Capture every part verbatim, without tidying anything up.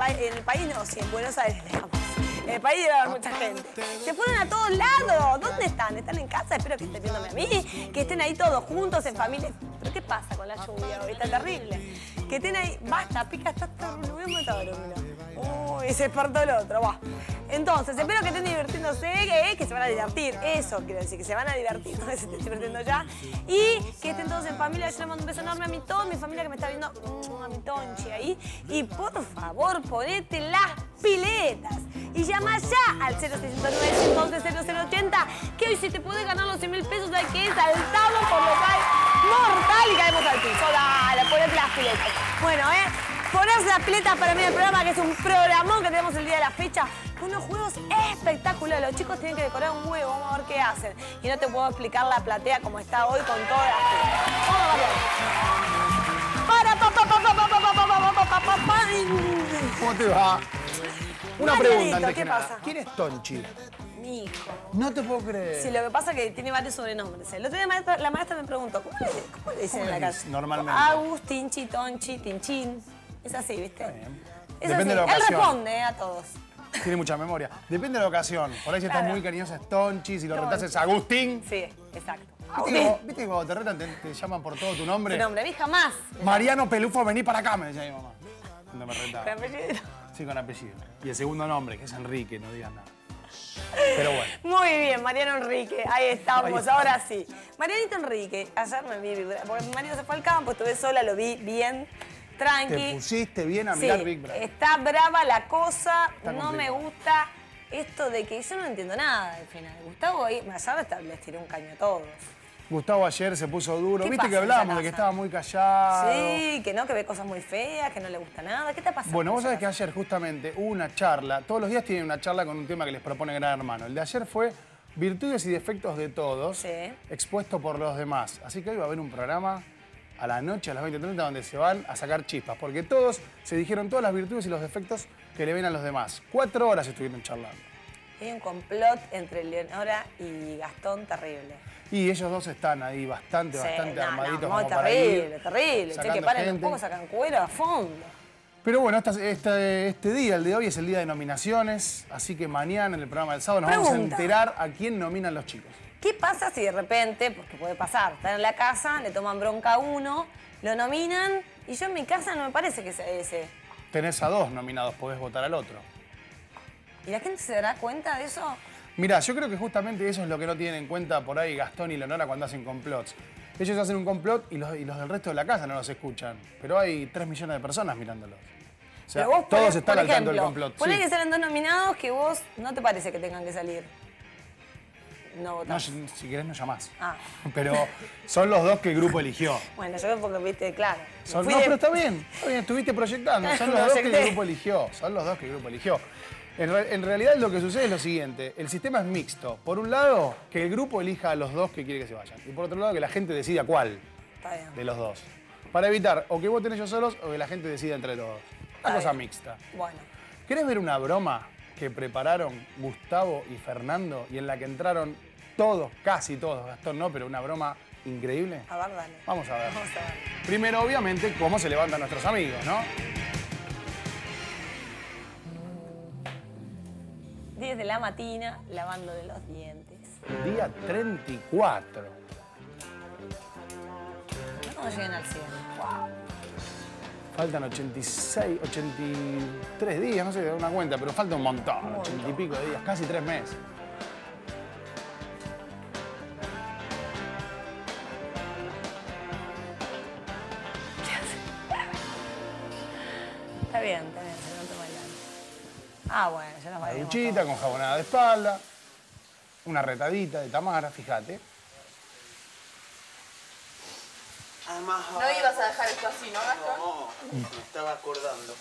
en el país, no, sí, en Buenos Aires, digamos. En el país debe haber mucha gente. Se fueron a todos lados. ¿Dónde están? ¿Están en casa? Espero que estén viéndome a mí. Que estén ahí todos juntos, en familia. ¿Pero qué pasa con la lluvia hoy? Está terrible. Que estén ahí. Basta, Pica, está terrible. Me voy a matar, mira. Uy, se despertó el otro. Va. Entonces, espero que estén divirtiéndose, que, que se van a divertir. Eso quiero decir, que se van a divertir. No que se estén divirtiendo ya. Y que estén todos en familia. Yo le mando un beso enorme a mi toda mi familia que me está viendo. A mi Tonchi ahí. Y por favor, ponete las piletas. Y llama ya al cero seis cero nueve, cinco once, cero cero ochenta, que hoy si te puedes ganar los cien mil pesos hay que saltamos por lo cual mortal y caemos al piso. Dale, ponete las piletas. Bueno, ¿eh? Ponerse las piletas para mí del programa, que es un programón que tenemos el día de la fecha, con unos juegos espectaculares. Los chicos tienen que decorar un huevo, vamos a ver qué hacen. Y no te puedo explicar la platea como está hoy con todas las piletas. Vamos a ver. Para, pa, pa, pa, pa, pa, pa, pa, pa, pa, pa, pa, pa. ¿Cómo te va? Una Marianito, pregunta antes ¿qué que nada. pasa? ¿Quién es Tonchi? Mi hijo. No te puedo creer. Sí, lo que pasa es que tiene varios sobrenombres. El otro día la maestra, la maestra me preguntó, ¿cómo le, cómo le dicen ¿Cómo en la le casa? dicen normalmente? Agus, Tinchi, Tonchi, Tinchín. Es así, ¿viste? Está bien. Es Depende así. de la Él ocasión. responde eh, a todos. Tiene mucha memoria. Depende de la ocasión. Por ahí si Claro. estás muy cariñoso es Tonchi, si lo Tonchi. retás es Agustín. Sí, exacto. ¿Viste que, vos- ¿Viste que cuando te retan te, te llaman por todo tu nombre? Tu nombre, a mí jamás. Mariano Pelufo, vení para acá, me decía mi mamá. Cuando me retaba. Con apellido. Sí, con apellido. Y el segundo nombre, que es Enrique, no digas nada. Pero bueno. Muy bien, Mariano Enrique. Ahí estamos, Ahí está. ahora sí. Marianito Enrique, ayer me vi vibrar, porque mi marido se fue al campo, estuve sola, lo vi bien, tranqui. Te pusiste bien a mirar Sí, Big Brother. está brava la cosa, Está no me complicado. gusta esto de que yo no entiendo nada al final. Gustavo ahí, ayer les tiré un caño a todos. Gustavo ayer se puso duro. ¿Qué Viste pasa que en esa hablábamos de que casa? estaba muy callado. Sí, que no, que ve cosas muy feas, que no le gusta nada. ¿Qué te pasa? Bueno, vos sabés que ayer justamente hubo una charla. Todos los días tienen una charla con un tema que les propone Gran Hermano. El de ayer fue virtudes y defectos de todos, Sí. expuesto por los demás. Así que hoy va a haber un programa a la noche, a las veinte treinta, donde se van a sacar chispas. Porque todos se dijeron todas las virtudes y los defectos que le ven a los demás. Cuatro horas estuvieron charlando. Hay un complot entre Leonora y Gastón terrible. Y ellos dos están ahí bastante, Sí, bastante no, armaditos no, como muy para terrible, ir, terrible. Che, sacando que paren un gente. poco, sacan cuero a fondo. Pero bueno, esta- este, este día, el de hoy, es el día de nominaciones, así que mañana en el programa del sábado nos vamos a Pregunta. enterar a quién nominan los chicos. ¿Qué pasa si de repente, porque puede pasar, están en la casa, le toman bronca a uno, lo nominan y yo en mi casa no me parece que sea ese? Tenés a dos nominados, podés votar al otro. ¿Y la gente se dará cuenta de eso? Mirá, yo creo que justamente eso es lo que no tienen en cuenta por ahí Gastón y Leonora cuando hacen complots. Ellos hacen un complot y los, y los del resto de la casa no los escuchan. Pero hay tres millones de personas mirándolos. O sea, Pero vos, todos por- están por al tanto del ejemplo, complot. Ponés Sí. que salen dos nominados que vos no te parece que tengan que salir. No No, votás. si querés no llamás. Ah. Pero son los dos que el grupo eligió. Bueno, yo porque viste, claro. me Son- fui no, de- pero está bien, está bien, estuviste proyectando. Son los dos que el Proyecté. grupo eligió. Son los dos que el grupo eligió. En, re- en realidad lo que sucede es lo siguiente. El sistema es mixto. Por un lado, que el grupo elija a los dos que quiere que se vayan. Y por otro lado, que la gente decida cuál Está bien. de los dos. Para evitar o que voten ellos solos o que la gente decida entre todos. Una Está cosa bien. mixta. Bueno. ¿Querés ver una broma que prepararon Gustavo y Fernando y en la que entraron todos, casi todos, Gastón no, pero una broma increíble? A ver, dale. Vamos a ver. Vamos a ver. Primero, obviamente, cómo se levantan nuestros amigos, ¿no? diez de la mañana, lavándole los dientes. Día treinta y cuatro. No cuando lleguen al cien. Faltan ochenta y seis, ochenta y tres días, no sé, de una cuenta, pero falta un montón, ochenta y pico de días, casi tres meses. Está bien, está bien, se levantó bailando. Ah, bueno, ya nos Una bailamos. duchita con jabonada de espalda, una retadita de Tamara, fíjate. Además, No ibas a dejar esto así, ¿no, Gastón? no, me estaba acordando.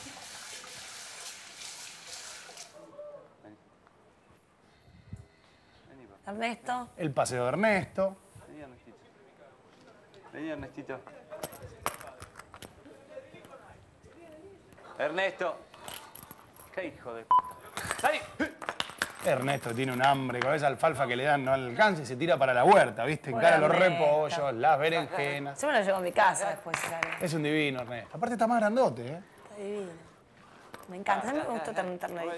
Ernesto. El paseo de Ernesto. Vení, Ernestito. Vení, Ernestito. Ernesto. ¿Qué hijo de p***? ¡Salí! Ernesto tiene un hambre, con esa alfalfa que le dan no alcanza y se tira para la huerta, ¿viste? Encara los Ernesto. repollos, las berenjenas. Yo me lo llevo a mi casa después, ¿sabes? Es un divino, Ernesto. Aparte está más grandote, ¿eh? Está divino. Me encanta, a mí me gusta tener ternedito.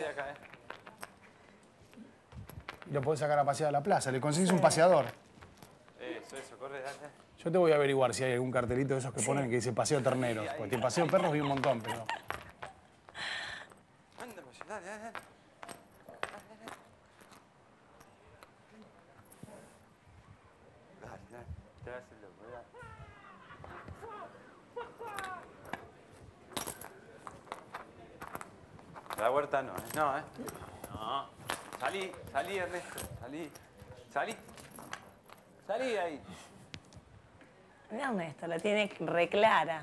Y lo podés sacar a pasear a la plaza, le conseguís sí. un paseador. Eso, eso, corre, dale. Yo te voy a averiguar si hay algún cartelito de esos que sí. ponen que dice paseo terneros. Porque te paseo perros vi un montón, pero... Anda, pues, dale, dale, dale. Dale, dale. Te vas a hacer loco, dale. La huerta no, ¿eh? No, ¿eh? No. Salí, salí, Ernesto. Salí. Salí. Salí ahí. Mira Ernesto, la tiene re clara.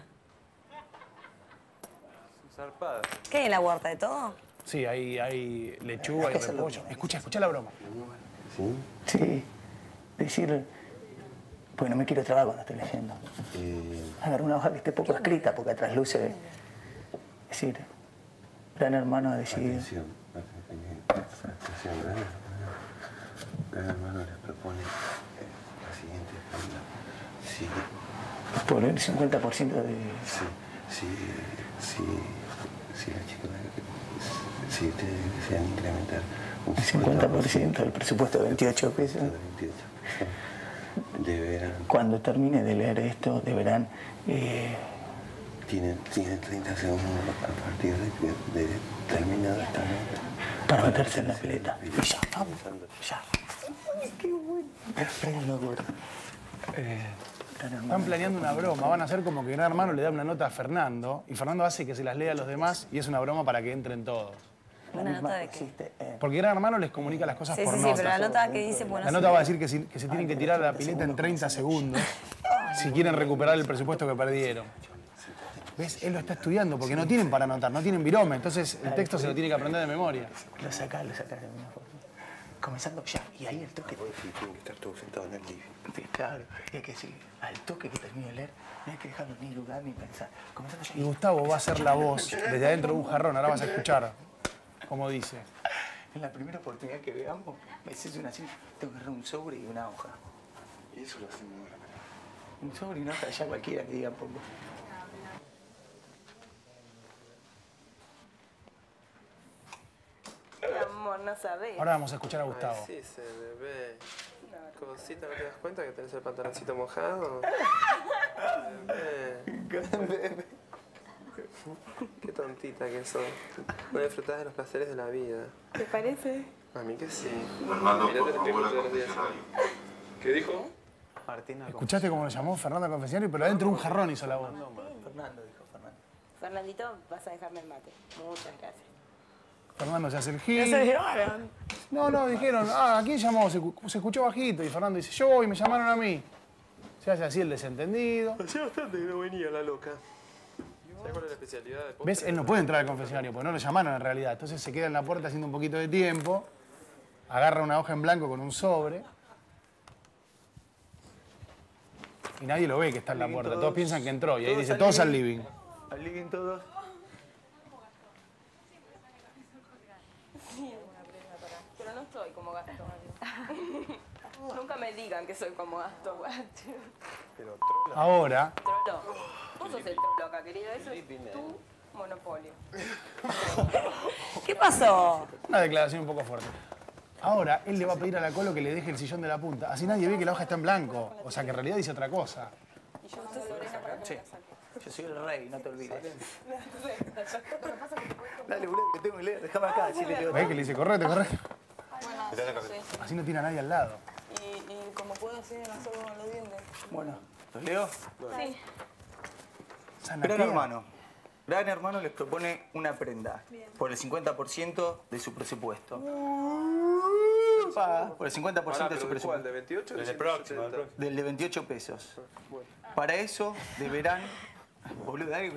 Es un zarpado. ¿Qué hay en la huerta? ¿De todo? Sí, hay, hay lechuga, hay repollo. Escucha, escucha la broma. ¿Sí? Sí. Decir... Pues no me quiero trabar cuando estoy leyendo. Eh... Agarrar una hoja que esté poco escrita, porque atrás luce... Es decir, Gran Hermano ha decidido... Atención, atención, Gran Hermano. Gran Hermano les propone eh, la siguiente pregunta. Si... Por el cincuenta por ciento de... Sí, sí, sí, sí, la chica... Si ustedes desean incrementar un cincuenta por ciento del presupuesto de veintiocho pesos. veintiocho. Deberán... Cuando termine de leer esto, deberán... Eh... Tienen, tienen treinta segundos a partir de que de terminada esta nota. Para meterse en la pileta. Y ya, vamos, ya. Ay, qué bueno. Pero no me acuerdo. Eh, Están planeando una broma. Van a hacer como que Gran Hermano le da una nota a Fernando y Fernando hace que se las lea a los demás y es una broma para que entren todos. ¿Una nota de qué? Porque Gran Hermano les comunica las cosas sí, por sí, notas. Sí, pero la nota que dice... Bueno, la nota va a decir que, si, que se tienen que tirar a la pileta en treinta segundos si quieren recuperar el presupuesto que perdieron. ¿Ves? Él lo está estudiando porque no tienen para anotar, no tienen virome, entonces el texto se lo tiene que aprender de memoria. Lo sacás, lo sacás de alguna forma. Comenzando ya, y ahí el toque... Sí, tienen que estar todos sentados en el living. Sí, claro, y hay que decir, al toque que termine de leer, no hay que dejarlo ni dudar ni pensar. Comenzando ya... Y Gustavo va a ser la voz desde adentro de un jarrón, ahora vas a escuchar, como dice. En la primera oportunidad que veamos, me haces una así, tengo que agarrar un sobre y una hoja. Y eso lo hacemos. Un sobre y una hoja, ya cualquiera que diga poco. Amor, no sabés. Ahora vamos a escuchar a Gustavo. Ay, sí, se me ve. Cosita, ¿no te das cuenta que tenés el pantaloncito mojado? Bebé. Qué tontita que sos. No disfrutás de los placeres de la vida. ¿Te parece? A mí que sí. Fernando, Mirá, por te favor, lo al todos los días. confesionario. ¿Qué dijo? Martina. ¿Escuchaste cómo lo llamó Fernando al confesionario? Pero adentro de un jarrón hizo la voz. Fernando, dijo Fernando. Fernandito, vas a dejarme el mate. Muchas gracias. Fernando se hace el gil. No se llevaron. No, no, dijeron, ah, ¿a quién llamó? Se, se escuchó bajito y Fernando dice, yo voy, me llamaron a mí. Se hace así el desentendido. Hacía bastante que no venía la loca. ¿Sabes cuál es la especialidad de postre? ¿Ves? Él no puede entrar al confesionario porque no lo llamaron en realidad. Entonces se queda en la puerta haciendo un poquito de tiempo, agarra una hoja en blanco con un sobre y nadie lo ve que está en la puerta. Todos, todos piensan que entró y ahí dice, todos al living. Al living todos. Pero no soy como Gastón. Nunca me digan que soy como Gastón. Pero Ahora, Trolo. Vos sos el trolo acá, querido. Eso es tu monopolio. ¿Qué pasó? una declaración un poco fuerte. Ahora, él le va a pedir a la Colo que le deje el sillón de la punta. Así nadie ve que la hoja está en blanco. O sea, que en realidad dice otra cosa. Y yo soy Lorena para que Sí. me la saque. Yo soy el rey, no te olvides. Dale, boludo, que tengo que leer. Déjame acá, decirle que ¿Ves que le dice, correte, correte? Bueno, sí. Así no tiene a nadie al lado. Y, y como puedo así me hacer con los dientes. Bueno, ¿los leo? Sí. Zanatea. Gran Hermano. Gran Hermano les propone una prenda por el cincuenta por ciento de su presupuesto. Paga por el cincuenta por ciento de su ¿Cuál? presupuesto. ¿De veintiocho? Del próximo, del próximo. Del de veintiocho pesos. Para eso deberán... Boludo, dale.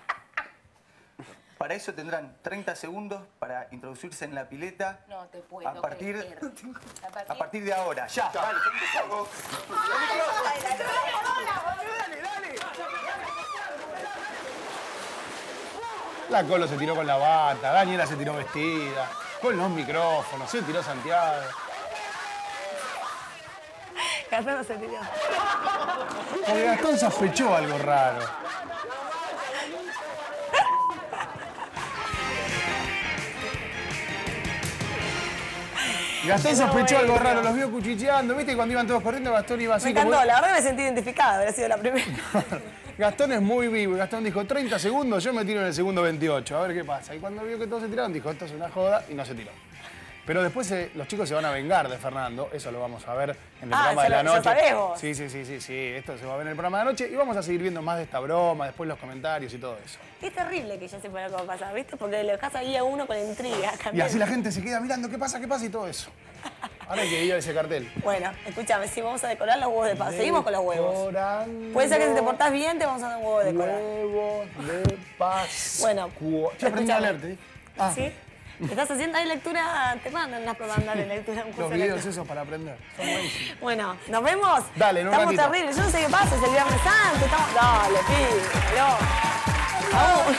Para eso tendrán treinta segundos para introducirse en la pileta. No te puedo A partir, creer. A partir... a partir de ahora. Ya, dale. La Colo se tiró con la bata, Daniela se tiró vestida, con los micrófonos, se tiró Santiago. Gastón no se tiró. Porque Gastón sospechó algo raro. Gastón sospechó algo raro, los vio cuchicheando, ¿viste? Cuando iban todos corriendo, Gastón iba así Me encantó, como... la verdad que me sentí identificada, habrá sido la primera. Gastón es muy vivo y Gastón dijo treinta segundos, yo me tiro en el segundo veintiocho, a ver qué pasa. Y cuando vio que todos se tiraron, dijo esto es una joda y no se tiró. Pero después eh, los chicos se van a vengar de Fernando, eso lo vamos a ver en el Ah, programa ya de la lo- ya noche. sabés vos. Sí, sí, sí, sí, sí, esto se va a ver en el programa de la noche y vamos a seguir viendo más de esta broma, después los comentarios y todo eso. Es terrible que ya sepa lo que va a pasar, ¿viste? Porque le dejas ahí a uno con intriga. Y también. así la gente se queda mirando qué pasa, qué pasa y todo eso. Ahora hay que ir a ese cartel. Bueno, escúchame, sí, vamos a decorar los huevos de paz. Seguimos con los huevos. Decorando Puede ser que si te portás bien te vamos a dar un huevo de decorar. Huevos de paz. Bueno, Yo aprendí a escúchame. leer, te dije. Ah, ¿Sí? ¿Estás haciendo ahí lectura? Te mandan unas propagandas de lectura. Un curso los de videos lectura. esos para aprender. Son buenísimos. Bueno, ¿nos vemos? Dale, en un Estamos ratito. terribles. Yo no sé qué pasa, es el Viernes Santo. Estamos... Dale, pibe, no. Vamos.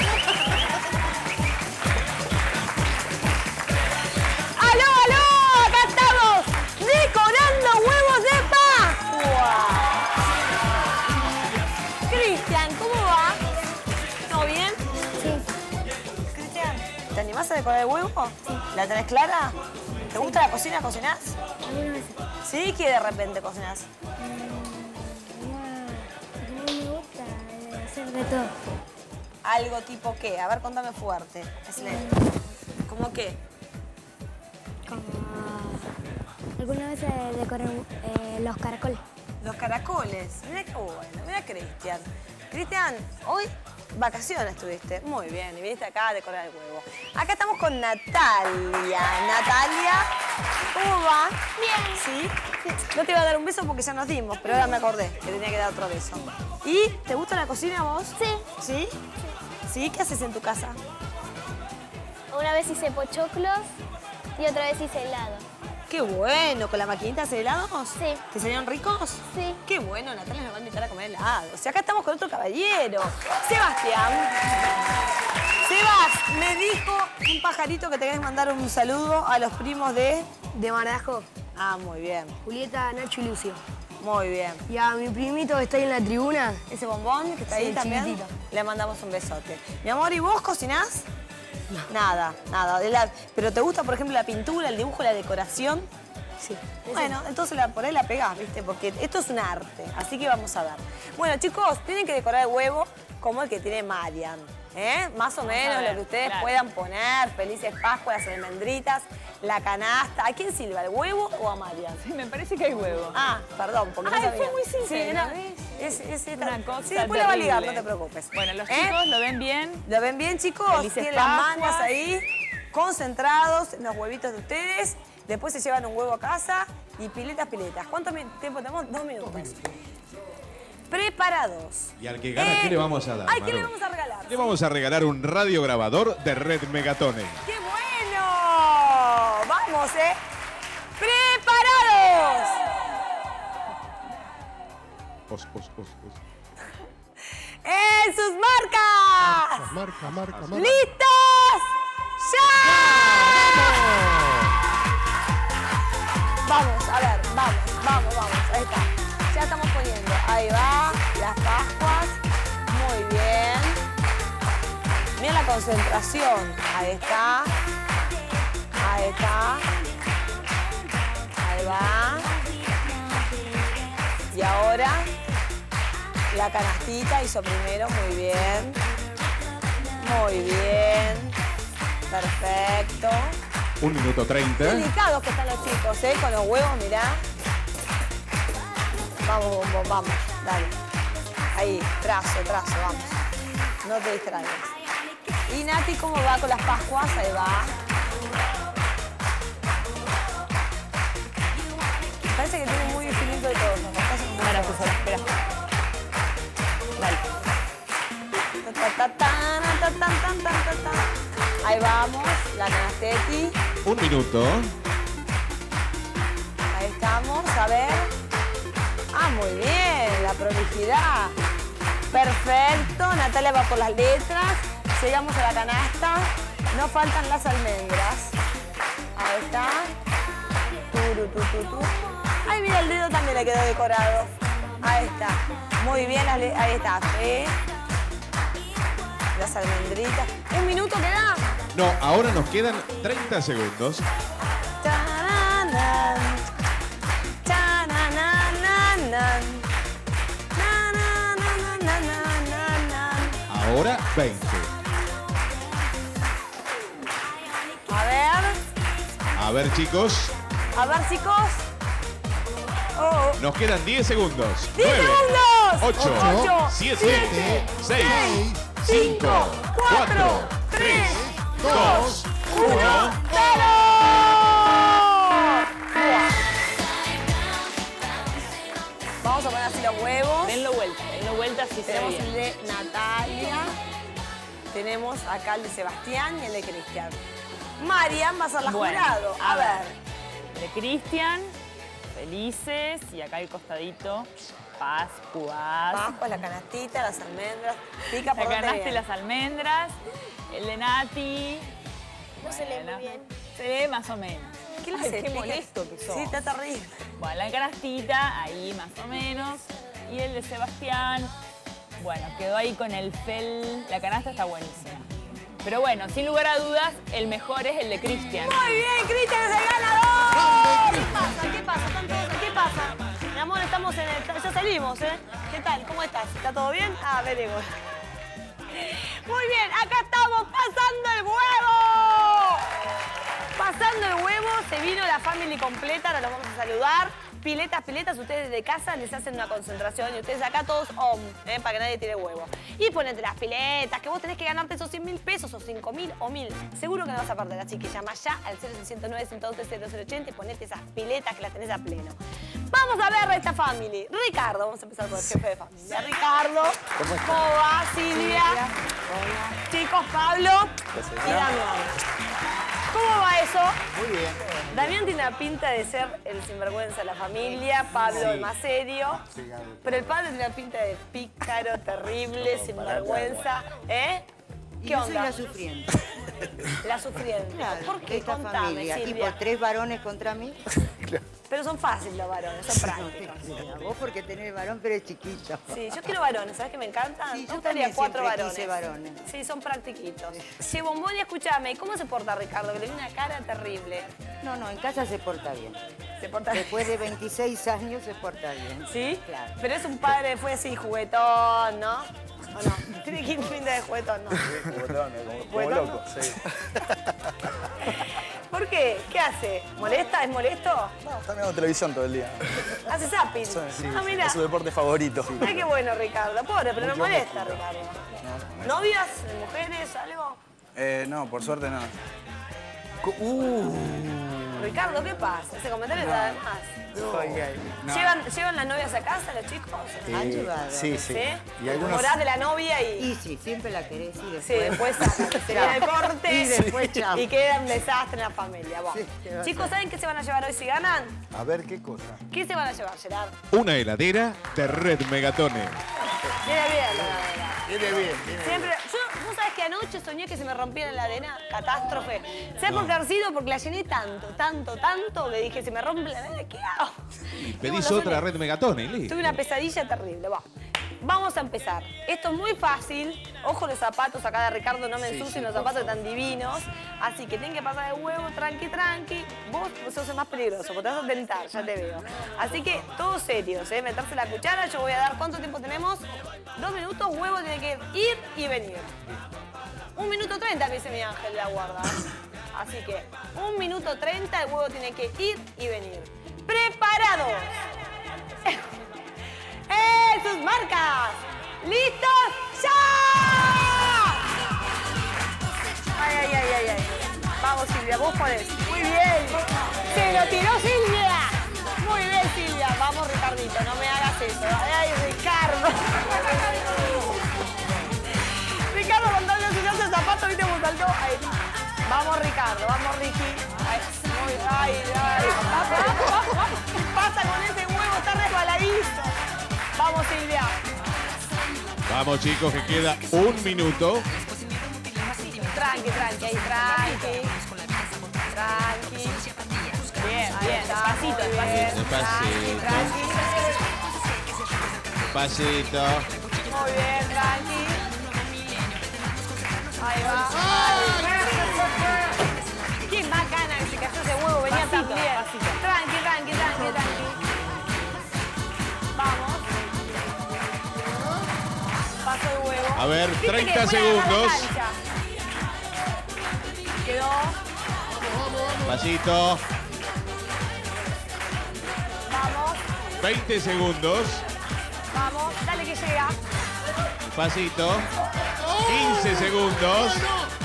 ¡Aló, aló! ¡Acá estamos! ¡Decorando huevos de Pascua! Cristian, ¿cómo va? ¿Todo bien? Sí. Cristian, ¿te animás a decorar el huevo? Sí. ¿La tenés clara? ¿Te gusta la cocina? ¿Cocinás? Algunas veces. ¿Sí? ¿Qué de repente cocinás? No, no me gusta eh, hacer de todo. ¿Algo tipo qué? A ver, contame fuerte. Decile. ¿Cómo qué? Como algunas veces decorar eh, los caracoles. Los caracoles. Mira qué bueno. Mira Cristian. Cristian, hoy vacaciones tuviste. Muy bien. Y viniste acá a decorar el huevo. Acá estamos con Natalia. Natalia, ¿cómo va? Bien. ¿Sí? No te iba a dar un beso porque ya nos dimos, pero ahora me acordé que tenía que dar otro beso. ¿Y te gusta la cocina vos? Sí. ¿Sí? ¿Sí? ¿Qué haces en tu casa? Una vez hice pochoclos y otra vez hice helado. Qué bueno, ¿con la maquinita hace helados? Sí. ¿Te salieron ricos? Sí. Qué bueno, Natalia nos va a invitar a comer helados. Y acá estamos con otro caballero, Sebastián. Sebas, me dijo un pajarito que te querés mandar un saludo a los primos de... De Marajo, Ah, muy bien, Julieta, Nacho y Lucio. muy bien. Y a mi primito que está ahí en la tribuna, Ese bombón que está ahí Sí, también, chiquitito. le mandamos un besote. Mi amor, ¿y vos cocinás? Nada, nada. De la- ¿Pero te gusta, por ejemplo, la pintura, el dibujo, la decoración? sí. Bueno, entonces la, por ahí la pegás, ¿viste? Porque esto es un arte, así que vamos a ver. Bueno, chicos, tienen que decorar el huevo como el que tiene Marian, ¿eh? Más o menos ver, lo que ustedes claro. puedan poner, felices Pascuas, las almendritas, la canasta. ¿A quién silba, al huevo o a Marian? Me parece que hay huevo. Ah, perdón, porque no Ay, sabía. fue muy sincera, Sí, era- ¿ves? es, es, es- Una cosa sí, después la va a ligar, no terrible. te preocupes. Bueno, los ¿Eh? chicos lo ven bien. ¿Lo ven bien, chicos? Felices Tienen las Pascuas. mangas ahí, concentrados en los huevitos de ustedes. Después se llevan un huevo a casa y piletas, piletas. ¿Cuánto mi- tiempo tenemos? Dos minutos. Preparados. Y al que gana, ¿qué le vamos a dar, Ay, ¿qué le Maru? vamos a regalar? Le vamos a regalar un radiograbador de Red Megatone. ¡Qué bueno! ¡Vamos, eh! ¡Preparados! Os, os, os, os. ¡En sus marcas! Marca, marca, marca. ¡Listos! ¡Ya! Vamos, a ver, vamos, vamos, vamos. Ahí está. Ya estamos poniendo. Ahí va, las Pascuas. Muy bien. Mira la concentración. Ahí está. Ahí está. Ahí va. Y ahora la canastita hizo primero. Muy bien. Muy bien. Perfecto. Un minuto treinta. Delicados que están los chicos, ¿eh? Con los huevos, mirá. Vamos, bombón, vamos. Dale. Ahí, trazo, trazo, vamos. No te distraigas. Y Nati, ¿cómo va con las Pascuas? Ahí va. Parece que tiene muy finito de todo. Ahora, Susana, espera. Dale. Ta, ta, ta, ta, ta, ta, ta, ta, ta. Ahí vamos, la canastetti. Un minuto. Ahí estamos, a ver. Ah, muy bien, la prolijidad. Perfecto, Natalia va por las letras. Llegamos a la canasta. No faltan las almendras. Ahí está. Turu, tu, tu, tu. Ay, mira, el dedo también le quedó decorado. Ahí está. Muy bien, las le- ahí está. Sí. Las almendritas. ¿Un minuto queda? No, ahora nos quedan treinta segundos. Tarán. nan. Cha, na, na, na, nan. Na, na, na, na, na, na, na. Ahora veinte. A ver, A ver, chicos. a ver, chicos. Oh, oh. Nos quedan diez segundos. ¡diez nueve, segundos! ocho, Ocho, siete, siete, seis, cinco, cuatro, tres, dos, uno. ¡Cero! Vamos a poner así los huevos. Denlo vuelta, denlo vuelta si se ve Tenemos bien. el de Natalia. Tenemos acá el de Sebastián y el de Cristian. Marian va a ser la Bueno, jurado. A, a ver. ver. De Cristian, felices. Y acá el costadito, Pascuas. Pascua, la canastita, las almendras. Pica por La donde canasta y viene. las almendras. El de Nati. No se lee muy Bueno, bien. Se ve más o menos. ¿Qué le Ay, hace? qué Pica. molesto que sos. Sí, está terrible. Bueno, la canastita, ahí más o menos. Y el de Sebastián, bueno, quedó ahí con el fel. La canasta está buenísima. Pero bueno, sin lugar a dudas, el mejor es el de Cristian. Muy bien, Cristian es el ganador. ¿Qué pasa? ¿Qué pasa? ¿Están todos? ¿Qué pasa? Mi amor, estamos en el... Ya salimos, ¿eh? ¿Qué tal? ¿Cómo estás? ¿Está todo bien? Ah, venimos. Muy bien, acá estamos pasando el huevo. Pasando el huevo, se vino la family completa, ahora los vamos a saludar. Piletas, piletas, ustedes desde casa les hacen una concentración y ustedes acá todos om, ¿eh? Para que nadie tire huevo. Y ponete las piletas, que vos tenés que ganarte esos cien mil pesos o cinco mil o mil. Seguro que no vas a perder, así que llama ya al cero seiscientos nueve, ciento doce, cero cero ochenta y ponete esas piletas que las tenés a pleno. Vamos a ver a esta family. Ricardo, vamos a empezar por el jefe de familia. Ricardo, ¿cómo, ¿Cómo va? Silvia. Hola. Chicos, Pablo y Damián. ¿Cómo va eso? Muy bien. Damián tiene la pinta de ser el sinvergüenza de la familia, Pablo Sí. el más serio. Sí, claro. Pero el padre tiene la pinta de pícaro, terrible, sinvergüenza. ¿Eh? Y ¿Qué yo soy onda? la sufriente. La sufriente. Claro, ¿Por qué? esta Contame, familia. Y Silvia. por tres varones contra mí. Pero son fáciles los varones, son prácticos. Mira, vos porque tenés varón, pero es chiquito. Sí, yo quiero varones, ¿sabes qué me encantan? Sí, yo Me gustaría también cuatro siempre varones. quise varones. Sí, son practiquitos. Sí, Bombón, y escúchame, ¿y cómo se porta Ricardo? Que le viene una cara terrible. No, no, en casa se porta bien. Se porta Después de veintiséis años se porta bien. ¿Sí? Claro. Pero es un padre, fue así, juguetón, ¿no? ¿O no? Tiene que ir pinta de juguetón, ¿no? Juguetón, como, como ¿Juguetón? loco, sí. ¿Por qué? ¿Qué hace? ¿Molesta? ¿Es molesto? No, está mirando televisión todo el día. ¿Hace zapping? Sí, Ah, mira. es su deporte favorito. Ay, qué bueno, Ricardo. Pobre, pero no Mucho molesta, músculo. Ricardo. No. ¿Novias? ¿Mujeres? ¿Algo? Eh, no, por suerte no. Ricardo, ¿qué pasa? Ese comentario está de más. No. ¿Llevan, ¿Llevan las novias a casa los chicos? Han Eh, llevado. sí, sí. ¿Sí? Y algunos... Enamorás de la novia y... Y sí, siempre la querés y después... Sí, después sacan. Se viene el corte Y después chao. y queda un desastre en la familia. Bueno. Sí, qué va a Chicos, ser. ¿saben qué se van a llevar hoy si ganan? A ver, ¿qué cosa? ¿Qué se van a llevar, Gerard? Una heladera de Red Megatone. Viene bien, la verdad. Viene bien, viene Siempre, yo, vos sabés que anoche soñé que se me rompía la heladera, catástrofe. ¿Sabés por qué ha sido? Porque la llené tanto, tanto, tanto, que dije, si me rompe la heladera, ¿qué hago? Y Y pedís bueno, otra soñé. Red Megatone y listo. Tuve una pesadilla terrible. Va. Vamos a empezar. Esto es muy fácil. Ojo los zapatos acá de Ricardo, no me Sí, ensucien sí, los por zapatos tan divinos. Así que tienen que pasar el huevo, tranqui, tranqui. Vos sos el más peligroso, porque te vas a tentar, ya te veo. Así que todos serios, ¿eh? Meterse la cuchara. Yo voy a dar, ¿cuánto tiempo tenemos? Dos minutos, huevo tiene que ir y venir. Un minuto treinta, que dice mi ángel de la guarda. Así que un minuto treinta, el huevo tiene que ir y venir. ¡Preparados! ¡Eh, sus marcas! ¡Listos! ¡Ya! Ay, ay, ay, ay, ay. Vamos, Silvia, vos podés. Muy bien. ¡Se lo tiró Silvia! Muy bien, Silvia. Vamos, Ricardito, no me hagas eso. Ay, ay, Ricardo. Ricardo, contando si no hace zapato, viste cómo saltó. Ahí. Vamos, Ricardo, vamos, Ricky. Ay, muy, ay, ay. Pasa con ese huevo, está resbaladizo. Vamos, Silvia. Vamos, chicos, que queda un minuto. Tranqui, tranqui, ahí, tranqui. Tranqui. Bien, Ahí bien, está, despacito, muy despacito. bien. Tranqui, tranqui. Pasito. Muy bien, tranqui. Ahí va. Ay. ¿Quién más gana que se cayó ese huevo? Venía tan bien. A ver, Viste que treinta después la agarra segundos. la cancha. Quedó. Pasito. Vamos, veinte segundos. vamos. Dale que llega. Pasito. quince segundos.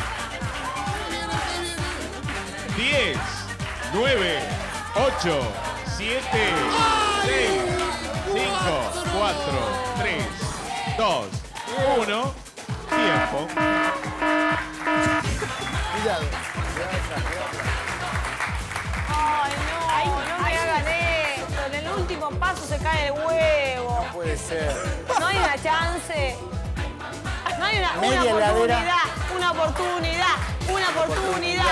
diez, nueve, ocho, siete, seis, cinco, cuatro, tres, dos, uno. Tiempo. Cuidado. Ay, no, no me hagan esto. En el último paso se cae el huevo. No puede ser. No hay una chance. No hay una, una Media heladera. oportunidad. Una oportunidad. Una oportunidad.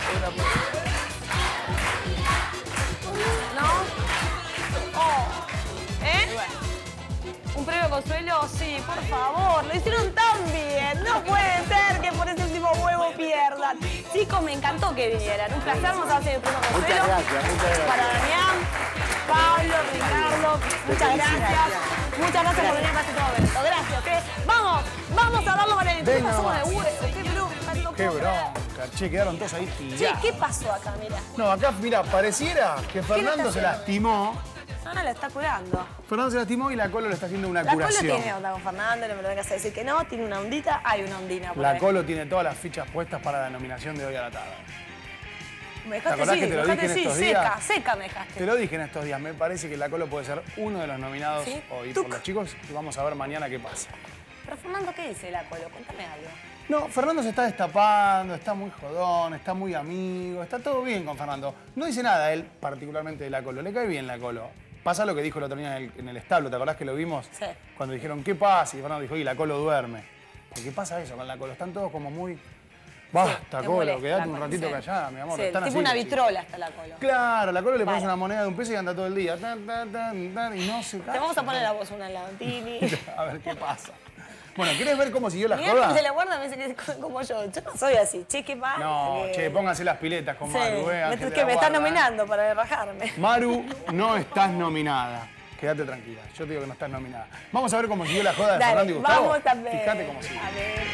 ¿No? Oh. ¿Eh? ¿Un premio consuelo? Sí, por favor. Lo hicieron tan bien. No puede ser que por ese último huevo pierdan. Chicos, me encantó que vinieran. Un placer. Vamos a hacer el premio consuelo. Muchas gracias, muchas gracias. Para Damián, Pablo, Ricardo. Muchas gracias. Muchas gracias por venir para este momento. Gracias. ¿eh? Vamos, vamos a darlo para el ¿Qué Venga pasó con el nomás. huevo? Qué bronca, no Qué puedo creer. bronca. Che, quedaron todos ahí Che, tirados. ¿qué pasó acá? Mira. No, acá, mira, pareciera que Fernando se haciendo? lastimó. Ah, la está curando. Fernando se lastimó y la Colo le está haciendo una La Colo curación. tiene onda con Fernando, no me lo vengas a decir que no. Tiene una ondita, hay una ondina por La ahí. Colo tiene todas las fichas puestas para la nominación de hoy a la tarde. Me ¿Te dejaste acordás sí, que te me lo dejaste dije en sí, estos seca, días? seca me dejaste. Te lo dije en estos días, me parece que la Colo puede ser uno de los nominados ¿Sí? hoy Tuc. por los chicos y vamos a ver mañana qué pasa. Pero Fernando, ¿qué dice la Colo? Cuéntame algo. No, Fernando se está destapando, está muy jodón, está muy amigo, está todo bien con Fernando. No dice nada él, particularmente de la Colo, le cae bien la Colo. Pasa lo que dijo el otro día en el, en el establo, ¿te acordás que lo vimos? Sí. Cuando dijeron, ¿qué pasa? Y Fernando dijo, y la Colo duerme. ¿Por qué pasa eso con la Colo? Están todos como muy... Basta, te Colo, molesta quedate la un Colo, ratito sí. callada, mi amor. Sí, Están tipo así, una los chicos. vitrola está la Colo. Claro, a la Colo le pones Vale. una moneda de un peso y anda todo el día. Tan, tan, tan, tan, y no se Te vamos a poner a vos una Lantini. A ver qué pasa. Bueno, ¿querés ver cómo siguió la Mira, joda? de la guarda me dice que es como yo. Yo no soy así. Che, qué mal. No, que- che, pónganse las piletas con Sí, Maru, eh. me- Ángel de que la me están Guarda, eh. nominando para rajarme. Maru, no estás nominada. Quédate tranquila, yo te digo que no estás nominada. Vamos a ver cómo siguió la joda de Dale, Fernando y Gustavo. vamos a ver. Fíjate cómo sigue. A ver.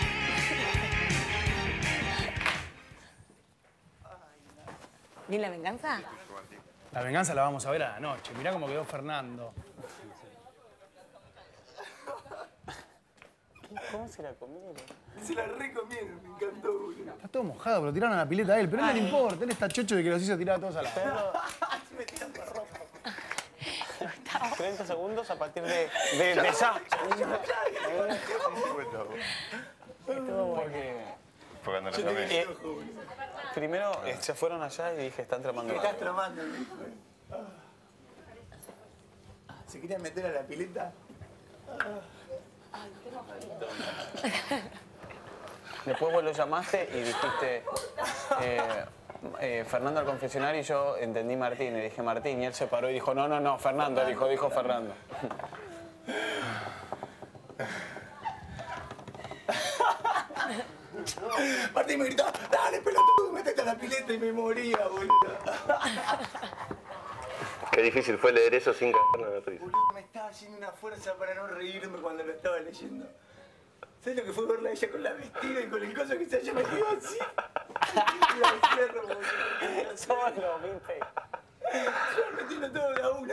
¿Viene la venganza? La venganza la vamos a ver a la noche. Mirá cómo quedó Fernando. ¿Cómo se la comieron? Se la recomieron, me encantó, boludo. Está todo mojado, pero lo tiraron a la pileta a él. Pero a él no le importa, él está chocho de que los hizo tirar a todos a la vez. treinta segundos a partir de, de, de ya. Porque... Fue cuando lo Yo te llamé. dije, primero eh, se fueron allá y dije, están tramando ¿Qué algo. estás tramando? ¿Se querían meter a la pileta? Después vos lo llamaste y dijiste, eh, eh, Fernando al confesionario, y yo entendí Martín, y dije Martín, y él se paró y dijo, no, no, no, Fernando, dijo, dijo Fernando. Martín me gritaba, dale, pelotudo, métete a la pileta y me moría, boludo. Qué difícil fue leer eso sin cagarme de risa. Boludo, me estaba haciendo una fuerza para no reírme cuando lo estaba leyendo. ¿Sabes lo que fue verla a ella con la vestida y con el coso que se haya metido así? La cierro, boludo. Solo, viste. Yo metiendo todo de a uno.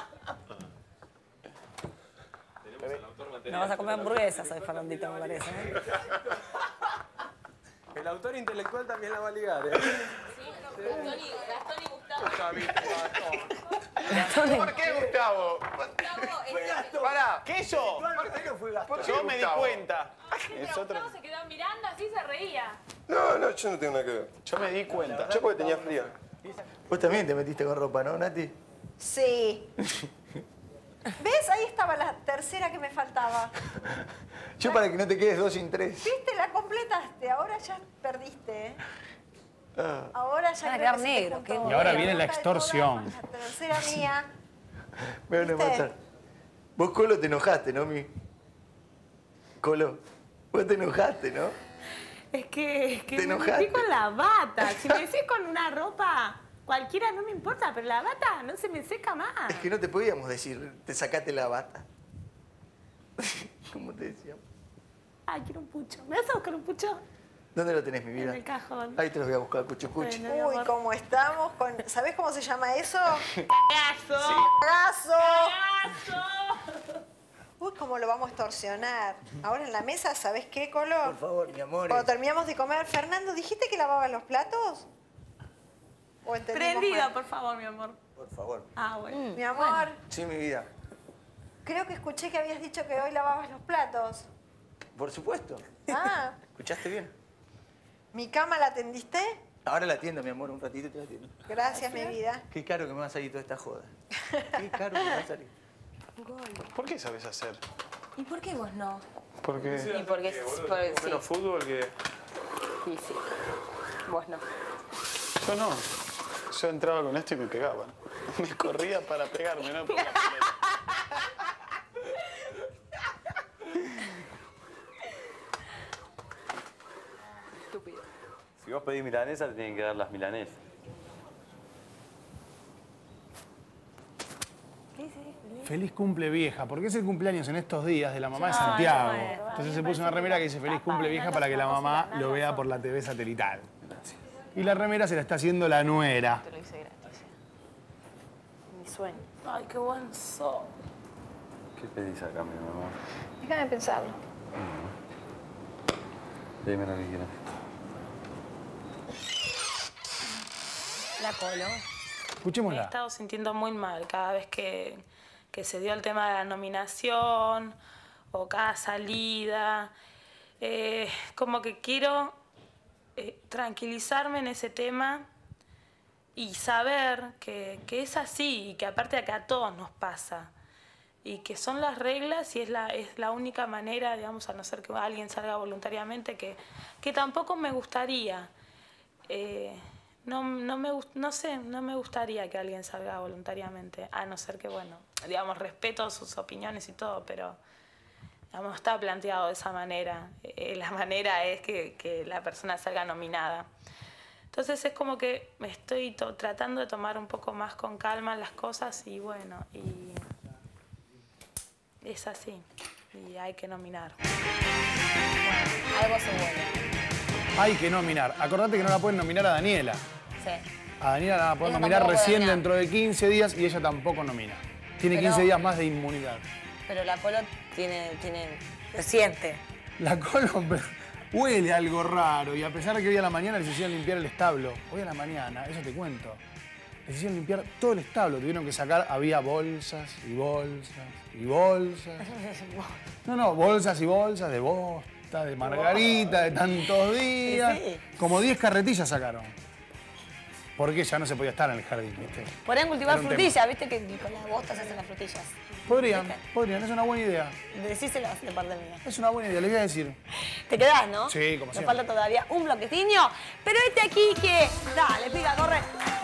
No vas a comer hamburguesas hoy, Fernandito, me parece. ¿eh? El autor intelectual también la va a ligar, ¿eh? ¿Por qué, Gustavo? Fue Gastón. Pará. ¿Qué yo? No fue Gastón. ¿Por qué, Yo me di Gustavo? cuenta. Es otro... Gustavo se quedó mirando así, se reía. No, no, yo no tengo nada que ver. Yo me di cuenta. Yo porque tenía frío. Vos también te metiste con ropa, ¿no, Nati? Sí. ¿Ves? Ahí estaba la tercera que me faltaba. Yo para que no te quedes dos sin tres. ¿Viste? La completaste. Ahora ya perdiste, ¿eh? Ah. Ahora ya Van a creo quedar que se te negros, juntó. qué Y ahora La viene la nota de extorsión. todas, La tercera mía. Me van a ¿Viste? matar. Vos, Colo, te enojaste, ¿no, mi? Colo, vos te enojaste, ¿no? Es que, es que ¿Te me enojaste? metí con la bata. Si me decís con una ropa cualquiera no me importa, pero la bata no se me seca más. Es que no te podíamos decir, te sacaste la bata. ¿Cómo te decíamos? Ay, quiero un pucho. ¿Me vas a buscar un pucho? ¿Dónde lo tenés, mi vida? En el cajón. Ahí te los voy a buscar, cucho, cucho. Bueno, mi Uy, amor. ¿cómo estamos? Con... ¿Sabés cómo se llama eso? ¡Cagazo! ¡Cagazo! ¡Cagazo! Uy, ¿cómo lo vamos a extorsionar? Ahora en la mesa, ¿sabés qué, Colo? Por favor, mi amor. Cuando terminamos de comer, Fernando, ¿dijiste que lavabas los platos? ¿O entendimos Prendida, mal? por favor, mi amor. Por favor. Ah, bueno. Mi amor, Sí, mi vida. creo que escuché que habías dicho que hoy lavabas los platos. Por supuesto. Ah, ¿Escuchaste bien? ¿mi cama la atendiste? Ahora la atiendo, mi amor. Un ratito te la atiendo. Gracias, mi vida. Qué caro que me va a salir toda esta joda. Qué caro que me va a salir. ¿Por qué sabes hacer? ¿Y por qué vos no? Porque... Y porque es por el sí. menos fútbol que... Sí, sí. Vos no. Yo no. Yo entraba con esto y me pegaban. Me corría para pegarme, ¿no? Por la pelota. Estúpido. Si vos pedís milanesa, te tienen que dar las milanesas. Feliz cumple vieja, porque es el cumpleaños en estos días de la mamá de Ay, Santiago. bueno, Entonces se puso una remera que dice feliz cumple vieja para que la mamá lo vea por la T V satelital. Y la remera se la está haciendo la nuera. Te lo hice gratis. Mi sueño. Ay, qué buen sos. ¿Qué pedís acá, mi amor? Déjame pensarlo. Dime lo que quieras. La Colo. Me he Escuchémosla. estado sintiendo muy mal cada vez que, que se dio el tema de la nominación o cada salida. Eh, como que quiero eh, tranquilizarme en ese tema y saber que, que es así y que aparte acá a todos nos pasa. Y que son las reglas y es la, es la única manera, digamos, a no ser que alguien salga voluntariamente, que, que tampoco me gustaría. Eh, no, no, me, gust- no sé, no me gustaría que alguien salga voluntariamente, a no ser que, bueno, digamos, respeto sus opiniones y todo, pero digamos, no está planteado de esa manera. Eh, la manera es que, que la persona salga nominada. Entonces es como que me estoy to- tratando de tomar un poco más con calma las cosas y bueno, y es así. Y hay que nominar. Algo se vuelve. Hay que nominar. Acordate que no la pueden nominar a Daniela. Sí. A Daniela la van a poder Ella nominar tampoco puede recién nominar. dentro de quince días y ella tampoco nomina. Tiene Pero- quince días más de inmunidad. Pero la Colo tiene, tiene, se siente. La Colo huele algo raro y a pesar de que hoy a la mañana les hicieron limpiar el establo, hoy a la mañana, eso te cuento, les hicieron limpiar todo el establo, tuvieron que sacar, había bolsas y bolsas y bolsas. No, no, bolsas y bolsas de bosta, de margarita, de tantos días. Sí. Como diez carretillas sacaron. Porque ya no se podía estar en el jardín, ¿viste? Podrían cultivar Era un frutillas, viste que con las bostas se hacen las frutillas. Podrían, podrían, es una buena idea. Decíselo de parte mía. Es una buena idea, les voy a decir. Te quedás, ¿no? Sí, como Nos siempre. falta todavía un bloquecillo. Pero este aquí que... Dale, pica, corre.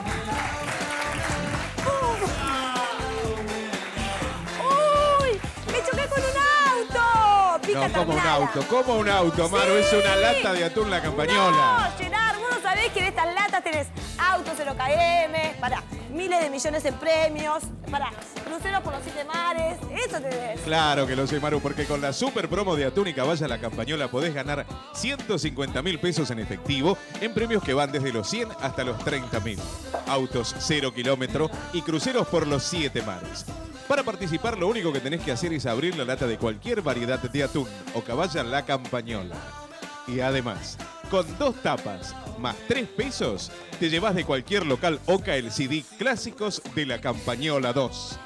¡Uy! ¡Me choqué con un auto! Pica No, como un Tarnala. auto, como un auto, Maru, es una lata de atún la campañola. No, Gerard, vos no sabés que en estas latas tenés autos cero K M, para miles de millones en premios, para cruceros por los siete mares, eso tenés. Claro que lo sé, Maru, porque con la super promo de Atún y Caballa La Campañola podés ganar ciento cincuenta mil pesos en efectivo en premios que van desde los cien hasta los treinta mil. Autos cero kilómetro y cruceros por los siete mares. Para participar, lo único que tenés que hacer es abrir la lata de cualquier variedad de atún o Caballa La Campañola. Y además, con dos tapas más tres pesos, te llevas de cualquier local Oca el C D Clásicos de La Campañola dos.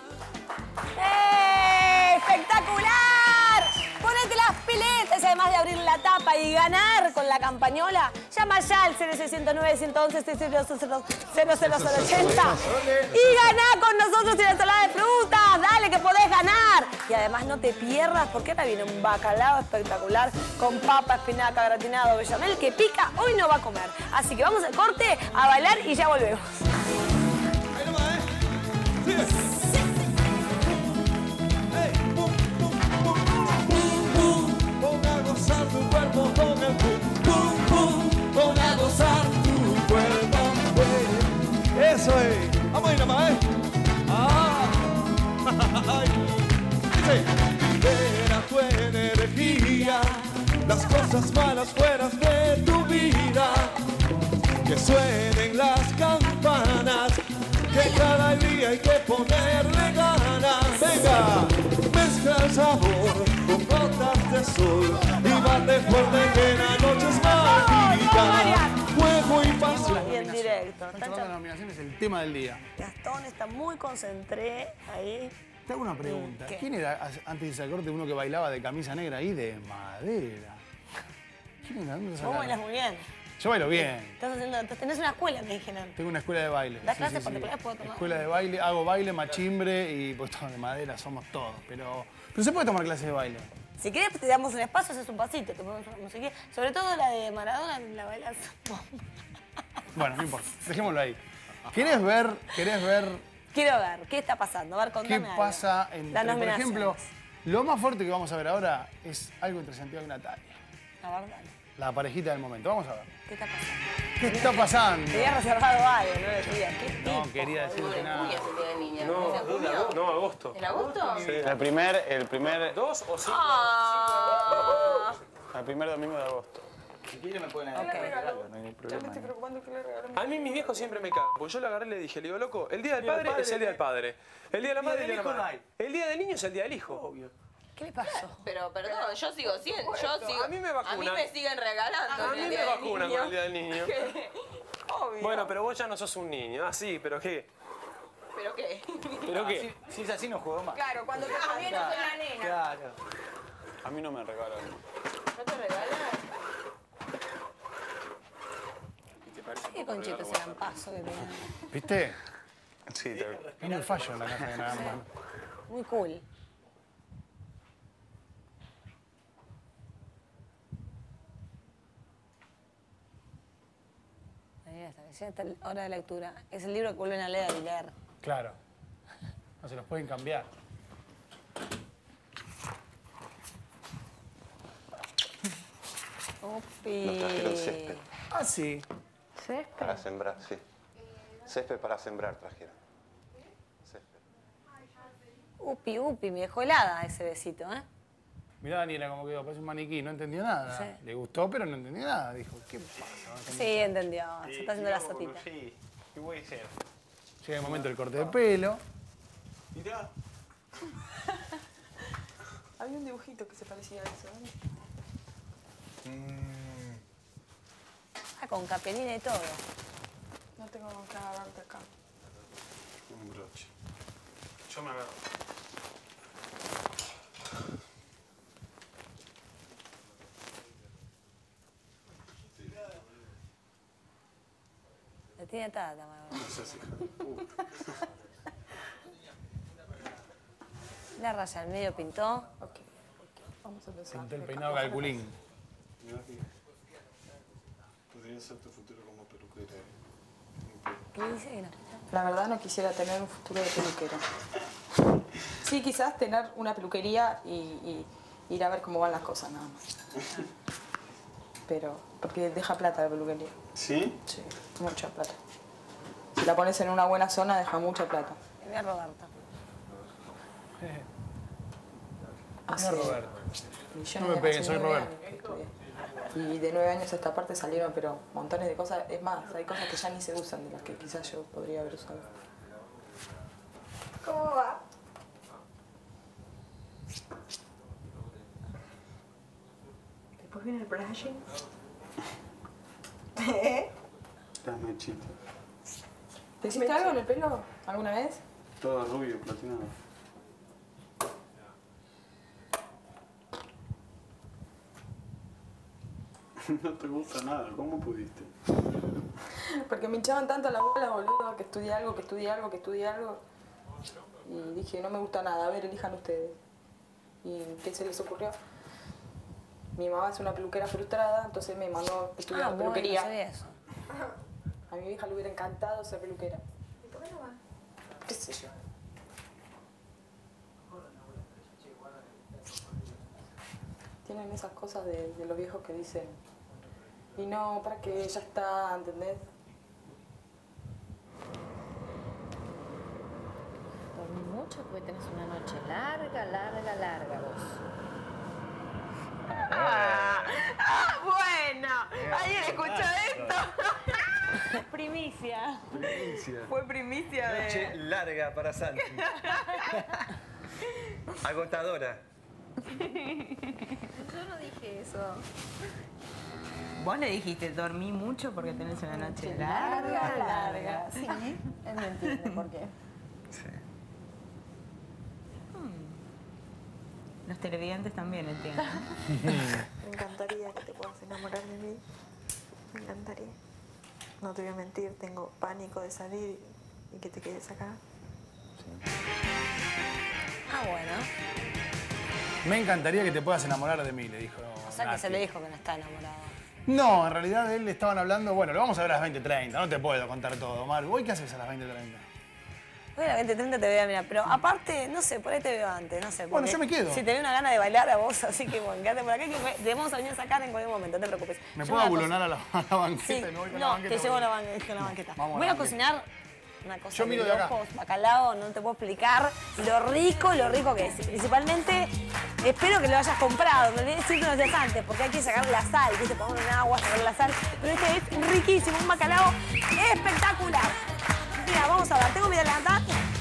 ¡Eh! ¡Espectacular! Ponete las piletas y además de abrir la tapa y ganar con la campañola, llama ya al cero seiscientos nueve, ciento once, cero cero cero ochenta y ganá con nosotros en la ensalada de frutas. Dale que podés ganar. Y además no te pierdas porque ahora viene un bacalao espectacular con papa, espinaca, gratinado, bechamel que pica. Hoy no va a comer. Así que vamos al corte, a bailar y ya volvemos. Pon a gozar tu cuerpo con el pum, pum, pum. Pon a gozar tu cuerpo. eh. Eso es. Vamos a ir nomás, ¿eh? Ah. Ay. Dice, libera tu energía. cosas malas fuera de tu vida. Que suenen las campanas, que cada día hay que ponerle ganas. Venga, mezcla el sabor con gotas de sol y bate fuerte que la noche es mágica. Fuego y pasión. Y en directo. Estamos hablando de la nominación, es el tema del día. Gastón está muy concentré ahí. Te hago una pregunta. ¿Qué? ¿Quién era, antes de irse al corte, uno que bailaba de camisa negra ahí de madera? ¿Quién era? ¿Dónde lo Vos sacaron? bailas muy bien. Yo bailo bien. Estás haciendo, tenés una escuela, me dijeron. Tengo una escuela de baile. ¿Das clases particulares? ¿Puedo tomar? Escuela de baile, hago baile, machimbre y pues todo de madera, somos todos. Pero, pero se puede tomar clases de baile. Si querés, te damos un espacio, haces un pasito, te ponemos una musiquilla. Sobre todo la de Maradona, la bailas. Bueno, no importa, dejémoslo ahí. ¿Querés ver, querés ver Quiero ver, ¿qué está pasando? A ver, qué contame algo. pasa en, Las por nominaciones. ejemplo, lo más fuerte que vamos a ver ahora es algo entre Santiago y Natalia. A ver, dale. La parejita del momento. Vamos a ver. ¿Qué está pasando? ¿Qué está pasando? Te había reservado algo, no decías. ¿Qué tipo? No, quería decirte nada. No, no, agosto. ¿En agosto? Sí. El primer, el primer... ¿Dos o cinco? Ah. El primer domingo de agosto. Si quiere me pueden Ok. regalo, no hay Ya me problema. estoy preocupando que le regalen. A mí mis viejos siempre me cagan, porque yo le agarré y le dije, le digo, loco, el día del Día del padre padre, es el día del padre. El día de la Día madre del es el día de hijo la no madre. El día del niño es el día del hijo. Obvio. ¿Qué le pasó? Pero perdón, yo sigo siendo, yo sigo. A mí me vacunan. A mí me siguen regalando. A el mí me día del vacunan niño. con el día del niño. ¿Qué? Obvio. Bueno, pero vos ya no sos un niño. Ah, sí, pero ¿qué? ¿Pero qué? ¿Pero qué? Si, si es así no juego más. Claro, cuando te conviene soy la nena. Claro. A mí no me regalan. ¿No te regalan? ¿Qué conchitas eran paso que tenían? ¿Viste? Sí, te... Es muy fallo en la casa de Naramba. Muy cool. Ahí está, ya está la hora de lectura. Es el libro que vuelven a leer y leer. Claro. No se los pueden cambiar. Opi. Nos trajeron césped. Ah, sí. ¿Césped? Para sembrar, sí. Césped para sembrar trajeron. Césped. Upi, upi, me dejó helada ese besito, ¿eh? Mirá Daniela cómo quedó, parece un maniquí, no entendió nada. Sí. Le gustó, pero no entendió nada. Dijo, ¿qué pasa? Sí, entendió. Se está haciendo la sotita. Sí, ¿qué voy a hacer? Llega el momento del corte de pelo. Mirá. Había un dibujito que se parecía a eso. Ah, con capelina y todo. No tengo con qué agarrarte acá. Un broche. Yo me agarro. La tiene atada, Tamara. No sé si... Uh. La raya al medio pintó. Ok, vamos a empezar. Pinté el peinado calculín. Mirá que podría ser tu futuro como peluquera. ¿Qué dice que no? La verdad no quisiera tener un futuro de peluquero. Sí, quizás tener una peluquería y, y ir a ver cómo van las cosas nada más. Pero, porque deja plata la peluquería. ¿Sí? Sí, mucha plata. Si la pones en una buena zona, deja mucha plata. Mira Roberto. Hace Mira Roberto. millones No me de- pegues, hace soy nueve Roberto. años que estudié. Y de nueve años a esta parte salieron, pero montones de cosas. Es más, hay cosas que ya ni se usan, de las que quizás yo podría haber usado. ¿Cómo va? Después viene el brushing. ¿Eh? Las mechitas. ¿Te hiciste algo en el pelo alguna vez? Todo rubio, platinado. No te gusta nada, ¿cómo pudiste? Porque me hinchaban tanto las bolas, boludo, que estudié algo, que estudié algo, que estudié algo. Y dije, no me gusta nada, a ver, elijan ustedes. ¿Y qué se les ocurrió? Mi mamá es una peluquera frustrada, entonces me mandó a estudiar Ah, bueno, peluquería. no sabía eso. A mi hija le hubiera encantado ser peluquera. ¿Y por qué no va? ¿Qué sé yo? Tienen esas cosas de, de los viejos que dicen, y no, para que ya está, ¿entendés? Dormí mucho porque tenés una noche larga, larga, larga vos. Ah, ah, ¿Alguien escuchó esto? Primicia. Primicia. Fue primicia de... Noche larga para Santi. Agotadora. Yo no dije eso. Vos le dijiste, dormí mucho porque tenés una noche Larga, larga, larga. Sí, él no entiende por qué. Sí. Los televidentes también entienden. Me encantaría que te puedas enamorar de mí. Me encantaría. No te voy a mentir, tengo pánico de salir y que te quedes acá. Ah, bueno. Me encantaría que te puedas enamorar de mí, le dijo. O sea que Nati. se le dijo que no está enamorado. No, en realidad él le estaban hablando, bueno, lo vamos a ver a las veinte treinta, no te puedo contar todo, Maru. ¿Hoy qué haces a las veinte treinta? Hoy a las veinte treinta te voy a mirar, pero aparte, no sé, por ahí te veo antes, no sé. Bueno, porque yo me quedo. Si te veo una gana de bailar a vos, así que bueno, quédate por acá, que me- debemos venir a sacar en cualquier momento, no te preocupes. ¿Me Yo puedo voy a abulonar a la, a la banqueta Sí, y me voy con la no, banqueta? te llevo a la, ban- con la banqueta. Vamos a Voy la a cocinar una cosa Yo miro de de acá. locos, bacalao, no te puedo explicar lo rico, lo rico que es. Principalmente, espero que lo hayas comprado, me olvidé decirte unos días antes, porque hay que sacar la sal, ¿viste? Poner en agua, sacar la sal. Pero este es riquísimo, un bacalao espectacular. Mira, vamos a ver, tengo mi delantal.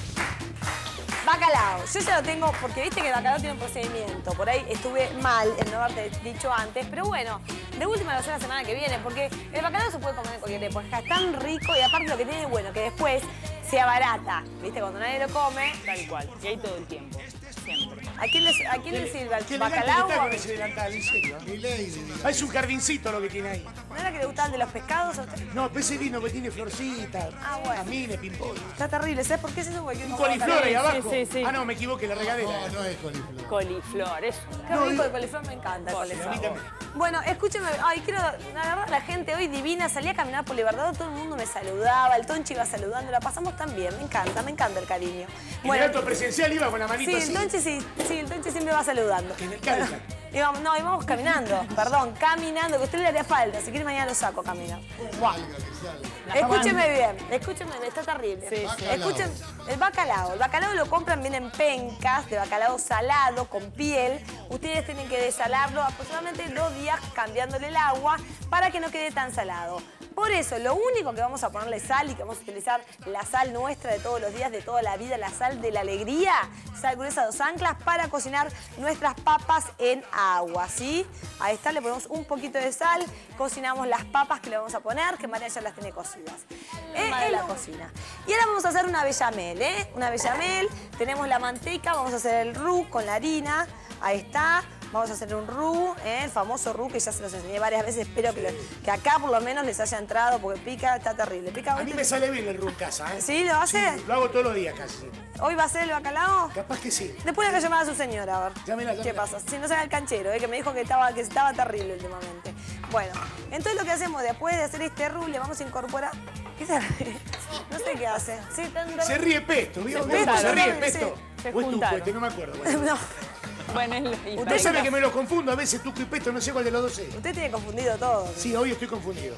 Bacalao, yo ya lo tengo porque viste que el bacalao tiene un procedimiento. Por ahí estuve mal en no haberte dicho antes, pero bueno, de última lo sé la semana que viene, porque el bacalao se puede comer en cualquier época, es tan rico y aparte lo que tiene bueno, que después se abarata, viste, cuando nadie lo come. Tal cual, y ahí todo el tiempo, siempre. ¿A quién le, a quién le sirve el Qué elegante bacalao? que está con ese delantal, en serio. Ah, es un jardincito lo que tiene ahí. ¿No era que le gustaban de los pescados a usted? No, ese vino que tiene florcitas, Ah, bueno. camines, ping-pong. Está terrible, ¿sabes por qué es eso? Porque Un coliflor ahí abajo. Sí, sí, sí. Ah, no, me equivoqué, la regadera. No, no es coliflor. Coliflor, eso. Qué rico el coliflor, me encanta el coliflor. A mí también. Bueno, escúcheme, ay, quiero, la verdad, la gente hoy divina, salí a caminar por Libertador, todo el mundo me saludaba, el Tonchi iba saludando, la pasamos tan bien, me encanta, me encanta el cariño. Y el acto presencial iba con la manito sí, así. el Tonchi sí, sí, el Tonchi siempre va saludando. En el calza. Íbamos, no, íbamos caminando, perdón, caminando, que a usted le haría falta, si quiere mañana lo saco a caminar. Buah. Escúcheme bien, escúcheme bien, está terrible. Sí, sí. Escuchen, el bacalao, el bacalao lo compran bien en pencas, de bacalao salado, con piel. Ustedes tienen que desalarlo aproximadamente dos días cambiándole el agua para que no quede tan salado. Por eso, lo único que vamos a ponerle sal y que vamos a utilizar la sal nuestra de todos los días, de toda la vida, la sal de la alegría, sal gruesa dos anclas, para cocinar nuestras papas en agua, ¿sí? Ahí está, le ponemos un poquito de sal, cocinamos las papas que le vamos a poner, que María ya las tiene cocidas. Eh, en la cocina. Y ahora vamos a hacer una bechamel, ¿eh? Una bechamel, tenemos la manteca, vamos a hacer el roux con la harina, ahí está. Vamos a hacer un roux, ¿eh? El famoso roux que ya se los enseñé varias veces. Espero que, lo- que acá por lo menos les haya entrado porque pica, está terrible. Pica, A mí me sale bien el roux en casa, ¿eh? ¿Sí? ¿Lo hace? Sí, lo hago todos los días casi. ¿Hoy va a ser el bacalao? Capaz que sí. Después hay que llamar a su señora, a ver. Llámela, ¿Qué llámela. pasa? Si no se haga el canchero, ¿eh? Que me dijo que estaba, que estaba terrible últimamente. Bueno, entonces lo que hacemos después de hacer este roux, le vamos a incorporar... ¿Qué se ríe? No sé qué hace. Sí, tan- Se ríe Pesto, ¿vio? Se ¿Se, juntaron, ríe sí. Pesto? Se O es Tuco, juntaron. este, no me acuerdo. Bueno. No, Bueno, es lo Usted sabe que me lo confundo a veces, Tuco y Pesto, no sé cuál de los dos es. usted tiene confundido todo. Sí, hoy estoy confundido.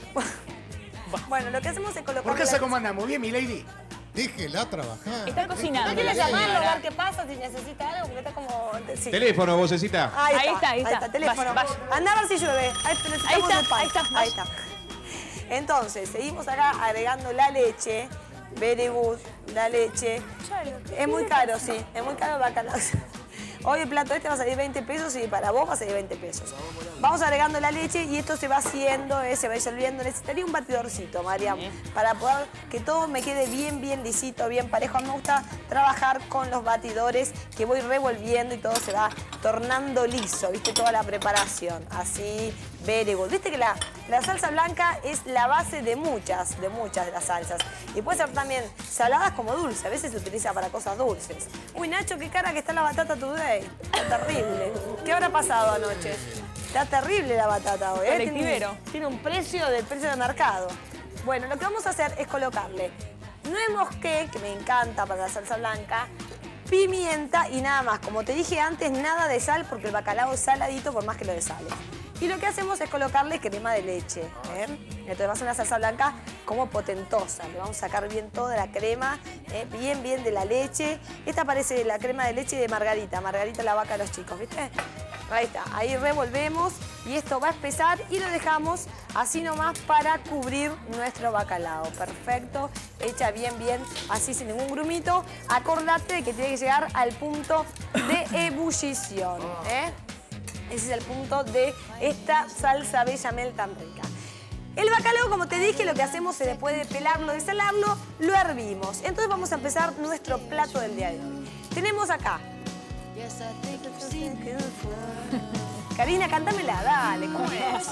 Bueno, lo que hacemos es colocar... ¿Por casa cómo andamos? ¿Bien, mi lady? Déjela trabajar. Está cocinando. ¿No quiere la llamarlo a señora. ver qué pasa, si necesita algo? Porque está como... sí. Teléfono, vocecita. Ahí, Ahí está, está, ahí está. teléfono. Vaya, vaya. Anda a ver si llueve. Ahí, necesitamos Ahí está, el pan. ahí está, Ahí está. Entonces, seguimos acá agregando la leche. Very good, la leche. Es muy caro, sí. Es muy caro el bacalao. Hoy el plato este va a salir veinte pesos y para vos va a salir veinte pesos. Vamos agregando la leche y esto se va haciendo, eh, se va disolviendo. Necesitaría un batidorcito, Mariam, para poder que todo me quede bien, bien lisito, bien parejo. A mí me gusta trabajar con los batidores que voy revolviendo y todo se va tornando liso, ¿viste? Toda la preparación, así, very good. Viste que la, la salsa blanca es la base de muchas, de muchas de las salsas. Y puede ser también saladas como dulces, a veces se utiliza para cosas dulces. Uy, Nacho, qué cara que está la batata today. Está terrible. ¿Qué habrá pasado anoche? Está terrible la batata hoy, ¿eh? Colectivero. Tiene, tiene un precio del precio de mercado. Bueno, lo que vamos a hacer es colocarle nuez mosqué, que me encanta para la salsa blanca, pimienta y nada más. Como te dije antes, nada de sal porque el bacalao es saladito por más que lo desales. Y lo que hacemos es colocarle crema de leche. ¿eh? Entonces va a ser una salsa blanca como potentosa. Le vamos a sacar bien toda la crema, ¿eh? bien, bien de la leche. Esta parece la crema de leche de Margarita. Margarita, la vaca de los chicos, ¿viste? Ahí está, ahí revolvemos y esto va a espesar y lo dejamos así nomás para cubrir nuestro bacalao. Perfecto, echa bien, bien, así sin ningún grumito. Acordate de que tiene que llegar al punto de ebullición, ¿eh? Ese es el punto de esta salsa bechamel tan rica. El bacalao, como te dije, lo que hacemos es después de pelarlo, de salarlo, lo hervimos. Entonces vamos a empezar nuestro plato del día de hoy. Tenemos acá. Karina, cántamela, dale, ¿cómo es?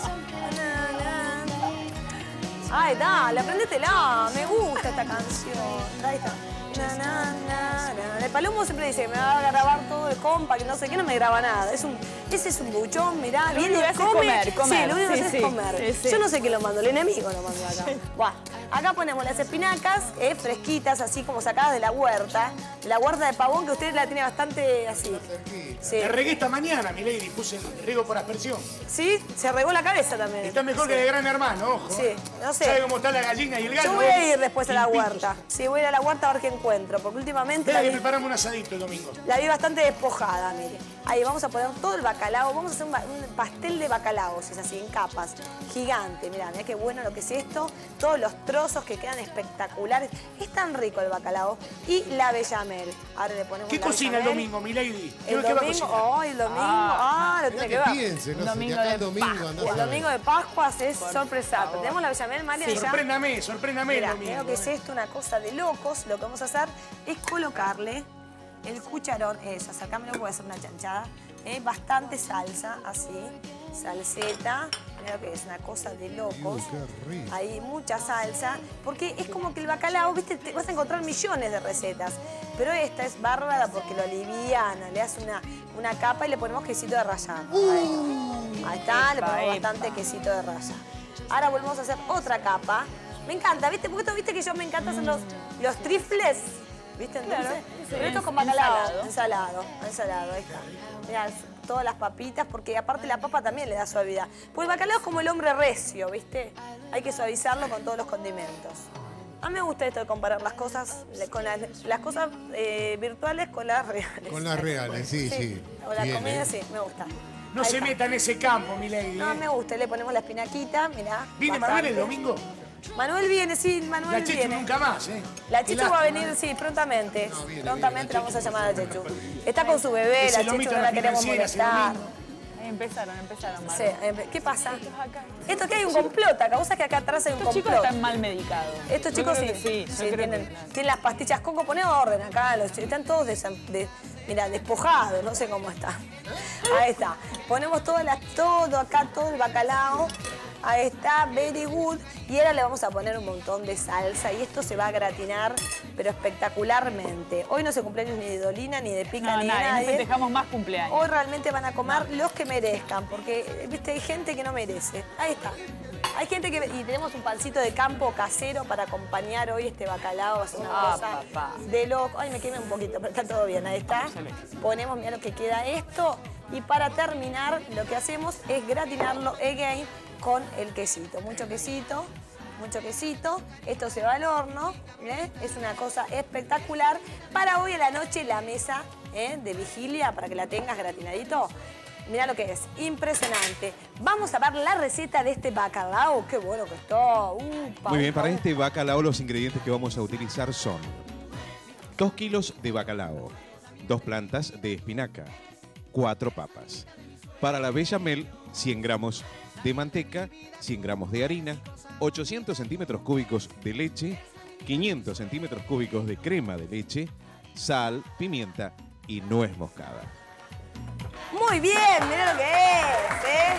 Ay, dale, aprendetela, me gusta esta canción. Ahí está. Na, na, na, na. El Palomo siempre dice que me va a grabar todo el compa, que no sé qué, no me graba nada. Es un, ese es un buchón, mirá, Lo viene, único que hace es come. comer, comer. Sí, lo único que Sí, hace sí. es comer. Sí, sí. Yo no sé qué lo mando, el enemigo lo mando acá. Buah. Acá ponemos las espinacas, eh, fresquitas, así como sacadas de la huerta. De la huerta de Pavón, que usted la tiene bastante así. Sí. Te regué esta mañana, milady, puse el riego por aspersión. Sí, se regó la cabeza también. Está mejor Sí. que de Gran Hermano, ojo. Sí, no sé. ¿Sabe cómo está la gallina y el gallo? Yo voy a ir después a la Limpitos. huerta. Sí, voy a ir a la huerta a ver qué encuentro, porque últimamente Espera la que vi, preparamos un asadito el domingo. la vi bastante despojada, mire. Ahí vamos a poner todo el bacalao, vamos a hacer un, ba- un pastel de bacalaos, es así, en capas, gigante. Mirá, mirá qué bueno lo que es esto, todos los trozos que quedan espectaculares. Es tan rico el bacalao y la bechamel. Ahora le ponemos ¿Qué la cocina el bechamel. domingo, milady? ¿Qué El qué va a domingo, cocinar? oh, el domingo, ah, lo tiene que ver. piense, no sé, Domingo que acá de el domingo Pascua. andá a El saber. domingo de Pascuas es sorpresata. Tenemos la bechamel, María, Sí. ya. Sorpréndame, sorpréndame el Mirá, domingo. mirá lo que es esto, una cosa de locos. Lo que vamos a hacer es colocarle el cucharón, eso, sacámelo, voy a hacer una chanchada. Eh, bastante salsa, así, salseta. Mirá lo que es, una cosa de locos. Hay mucha salsa, porque es como que el bacalao, viste, te vas a encontrar millones de recetas. Pero esta es bárbara porque lo aliviana, le hace una, una capa y le ponemos quesito de rallado. Ahí, ahí está, le Epa, ponemos epa. bastante quesito de rallado. Ahora volvemos a hacer otra capa. Me encanta, ¿viste? Porque esto, viste que yo me encanta hacer los, los trifles. ¿Viste? Entonces, Claro, pero esto es con ensalado. bacalao. Ensalado, ensalado, ahí está. Mirá, todas las papitas, porque aparte la papa también le da suavidad. Porque el bacalao es como el hombre recio, ¿viste? Hay que suavizarlo con todos los condimentos. A mí me gusta esto de comparar las cosas, con las, las cosas eh, virtuales con las reales. Con las reales, sí, sí. O la Bien, comida, ¿eh? sí, me gusta. No Ahí se está. meta en ese campo, milady. No, ¿eh? me gusta, le ponemos la espinaquita, mirá. ¿Viene bastante. Manuel el domingo? Manuel viene, sí, Manuel La Chechu viene. nunca más, ¿eh? La Qué Chechu va a lástima, venir, ¿eh? sí, prontamente. viene, prontamente viene, la vamos a llamar a la Chechu. Está con su bebé, Ese la lomito Chechu en no la la queremos financiera, ese molestar. domingo. Ahí empezaron, empezaron, Sí, Marta. eh, ¿qué pasa? Esto que hay un complot, acá vos sabés que acá atrás hay un Estos complot. chicos están mal medicados. Estos Yo chicos sí, creo que sí, yo sí, creo tienen, que- tienen las pastillas Coco, poné orden acá, los, están todos desam- de, mira, despojados, no sé cómo está. Ahí está. Ponemos todo, la, todo acá, todo el bacalao. Ahí está, very good. Y ahora le vamos a poner un montón de salsa y esto se va a gratinar, pero espectacularmente. Hoy no se cumpleaños ni de Dolina, ni de Pica, No, ni de nadie, no nadie. festejamos más cumpleaños. Hoy realmente van a comer los que merezcan, porque, viste, hay gente que no merece. Ahí está. Hay gente que... Y tenemos un pancito de campo casero para acompañar hoy este bacalao. Es una Ah, cosa papá. de loco. Ay, me quemé un poquito, pero está todo bien. Ahí está. Ponemos, mira lo que queda esto. Y para terminar, lo que hacemos es gratinarlo again con el quesito. Mucho quesito. Mucho quesito, esto se va al horno, ¿eh? Es una cosa espectacular. Para hoy a la noche la mesa, ¿eh? De vigilia, para que la tengas gratinadito. Mirá lo que es, impresionante. Vamos a ver la receta de este bacalao, qué bueno que está. Upa, Muy bien, upa, para upa. este bacalao los ingredientes que vamos a utilizar son dos kilos de bacalao, dos plantas de espinaca, cuatro papas. Para la bechamel, cien gramos de manteca, cien gramos de harina, ochocientos centímetros cúbicos de leche, quinientos centímetros cúbicos de crema de leche, sal, pimienta y nuez moscada. Muy bien, mirá lo que es, ¿eh?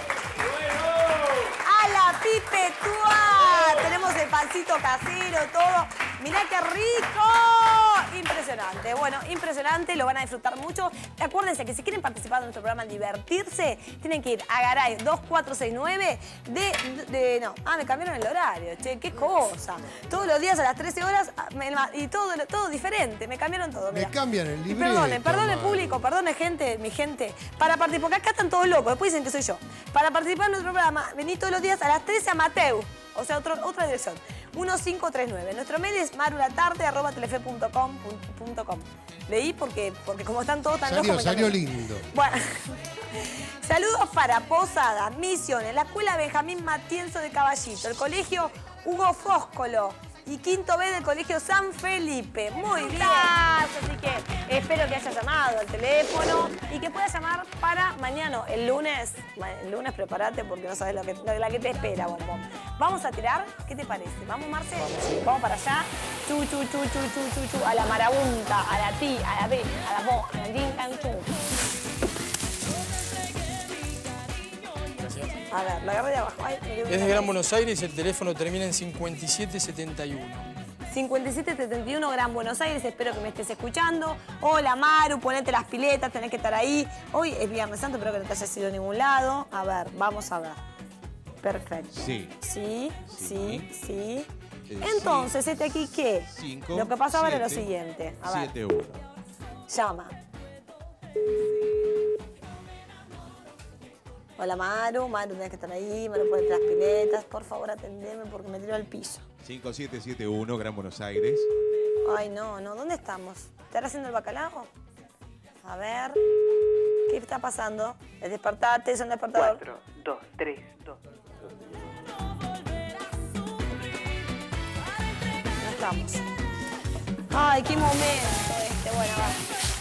¡A la pipetúa! Tenemos el pancito casero, todo. Mirá qué rico. Impresionante. Bueno, impresionante, lo van a disfrutar mucho. Acuérdense que si quieren participar de nuestro programa Divertirse, tienen que ir a Garay dos cuatro seis nueve de, de... No, ah, me cambiaron el horario, che, qué cosa. Todos los días a las trece horas me- y todo, todo diferente, me cambiaron todo. Me mirá. cambian el Y libreto. perdone, perdone Maru. público, perdone gente, mi gente. Para participar, porque acá están todos locos, después dicen que soy yo. Para participar en nuestro programa, vení todos los días a las trece a Mateu. O sea, otro, otra dirección. mil quinientos treinta y nueve. Nuestro mail es marulatarde arroba telefe punto com. Leí porque, porque como están todos tan Salió, locos... me salió cambié. lindo. Bueno, saludos para Posadas, Misiones, la Escuela Benjamín Matienzo de Caballito, el Colegio Hugo Fóscolo y Quinto B del Colegio San Felipe. Muy bien. Así que espero que haya llamado al teléfono y que pueda llamar para mañana, el lunes. El lunes prepárate porque no sabes lo que, lo, la que te espera, bombón. ¿Vamos a tirar? ¿Qué te parece? ¿Vamos, Marce? Vamos, Vamos para allá. Chu, chu, chu, chu, chu, chu, chu. A la marabunta, a la ti, a la B, a la bo, a la din, tan, chu. A ver, la agarré de abajo. Ay, me quedé Es de Gran Buenos Aires, el teléfono termina en cincuenta y siete setenta y uno. cincuenta y siete setenta y uno, Gran Buenos Aires, espero que me estés escuchando. Hola, Maru, ponete las piletas, tenés que estar ahí. Hoy es Viernes Santo, espero que no te hayas ido a ningún lado. A ver, vamos a ver. Perfecto. Sí. Sí, sí, sí. Eh, Entonces, ¿este aquí qué? Cinco, Lo que pasaba era lo siete, siguiente. A ver, siete, uno. llama. Hola, Maru. Maru, tenés que estar ahí. Maru, ponete las piletas. Por favor, atendeme porque me tiro al piso. cinco siete siete uno, Gran Buenos Aires. Ay, no, no. ¿Dónde estamos? ¿Estará haciendo el bacalao? A ver. ¿Qué está pasando? El despertate, es un despertador. cuatro, dos, tres, dos. No estamos. Ay, qué momento este. Bueno, va.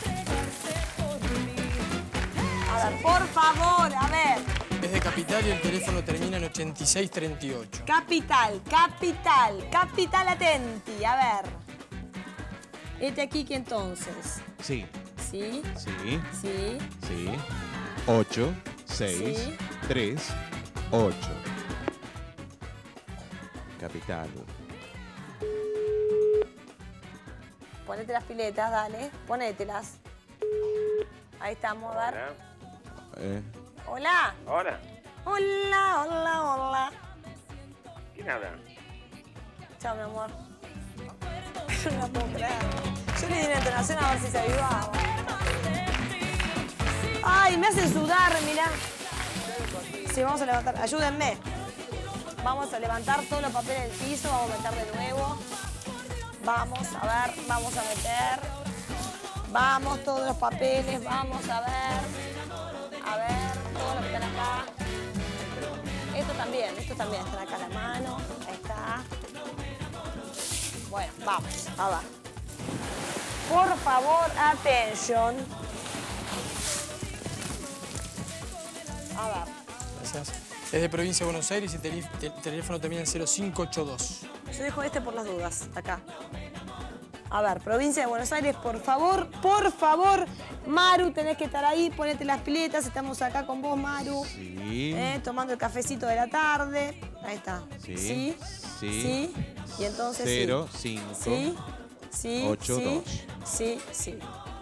A ver, por favor, a ver. Es de Capital y el teléfono termina en ochenta y seis treinta y ocho. Capital, capital, capital atenti. A ver. Este aquí, ¿qué entonces? Sí. Sí. Sí. Sí. Sí. ocho, seis, Sí. tres, ocho. Capital. Ponete las piletas, dale. Ponételas. Ahí estamos, a ver. Eh, Hola. Hola. Hola, hola, hola. ¿Quién habla? Chao, mi amor. No puedo creer. Yo le di una entonación a ver si se avivaba. Ay, me hacen sudar, mirá. Sí, vamos a levantar. Ayúdenme. Vamos a levantar todos los papeles del piso. Vamos a meter de nuevo. Vamos, a ver. Vamos a meter. Vamos, todos los papeles. Vamos a ver. A ver, todos los que están acá. Esto también, esto también. Están acá a la mano. Ahí está. Bueno, vamos. A ver. Por favor, atención. A ver. Gracias. Es de Provincia de Buenos Aires y el tele- tel- teléfono termina en cero cinco ocho dos. Yo dejo este por las dudas, acá. A ver, Provincia de Buenos Aires, por favor, por favor. Maru, tenés que estar ahí, ponete las piletas. Estamos acá con vos, Maru. Sí. Eh, tomando el cafecito de la tarde. Ahí está. Sí. Sí. Sí. Sí. Y entonces Cero, sí. cinco, Sí. Sí. ocho, sí, dos. Sí, sí.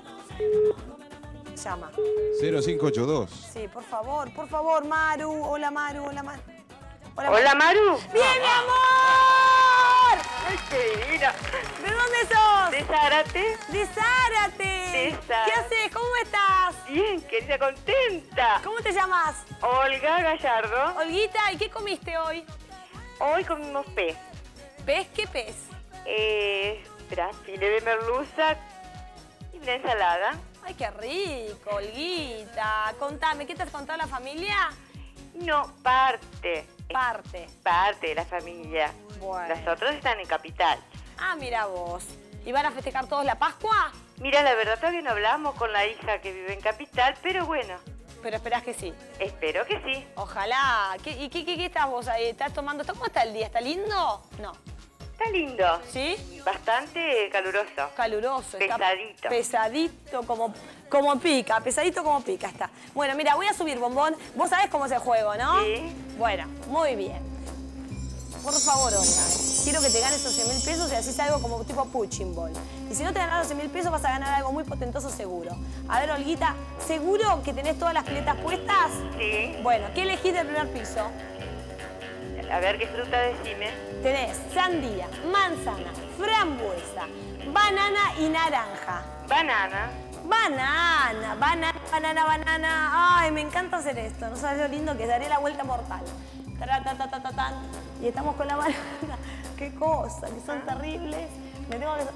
Llama. cero cinco ocho dos. Sí, por favor, por favor, Maru. Hola, Maru. Hola, Maru. Hola, Maru. ¡Bien, mi amor! ¡Ay, qué divina! ¿De dónde sos? De Zárate. ¡De Zárate! De Zárate. ¿Qué haces? ¿Cómo estás? Bien, querida, contenta. ¿Cómo te llamas? Olga Gallardo. Olguita, ¿y qué comiste hoy? Hoy comimos pez. ¿Pez? ¿Qué pez? Eh, espera, filé de merluza y una ensalada. Ay, qué rico, Olguita. Contame, ¿qué te has contado la familia? No, parte. Parte. Parte de la familia. Bueno. Las otras están en Capital. Ah, mira vos. ¿Y van a festejar todos la Pascua? Mira, la verdad todavía no hablamos con la hija que vive en Capital, pero bueno. Pero esperás que sí. Espero que sí. Ojalá. ¿Qué, ¿Y qué, qué, qué estás vos ahí? ¿Estás tomando? ¿Cómo está el día? ¿Está lindo? No. Está lindo. ¿Sí? Bastante caluroso. Caluroso. está Pesadito. Pesadito como, como pica. Pesadito como pica está. Bueno, mira, voy a subir, Bombón. Vos sabés cómo es el juego, ¿no? Sí. Bueno, muy bien. Por favor, Olga, quiero que te ganes esos cien mil pesos y así sea algo como tipo punching ball. Y si no te ganas los cien mil pesos, vas a ganar algo muy potentoso seguro. A ver, Olguita, ¿seguro que tenés todas las piletas puestas? Sí. Bueno, ¿qué elegís del primer piso? A ver, ¿qué fruta decime? Tenés sandía, manzana, frambuesa, banana y naranja. Banana. Banana, banana, banana, banana. Ay, me encanta hacer esto. No sabes lo lindo que es. Daré la vuelta mortal. Tará, ta, ta, ta, ta, tan. Y estamos con la banana. Qué cosa, que son terribles. Me tengo que...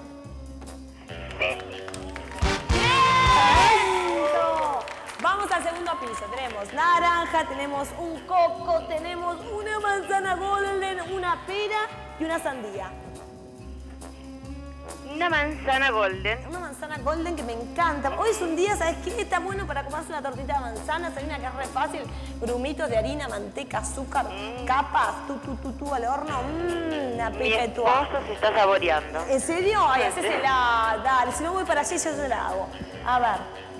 ¡Listo! Vamos al segundo piso. Tenemos naranja, tenemos un coco, tenemos una manzana golden, una pera y una sandía. Una manzana golden. Una manzana golden que me encanta. Hoy es un día, ¿sabes qué? Está bueno para comerse una tortita de manzana. Se viene acá re fácil. Grumitos de harina, manteca, azúcar, mm. capas, tú, tú, tú, tú al horno. Mmm, una Mi esposo se está saboreando. ¿En serio? Ay, hacésela. Dale, si no voy para allí, yo se la hago. A ver.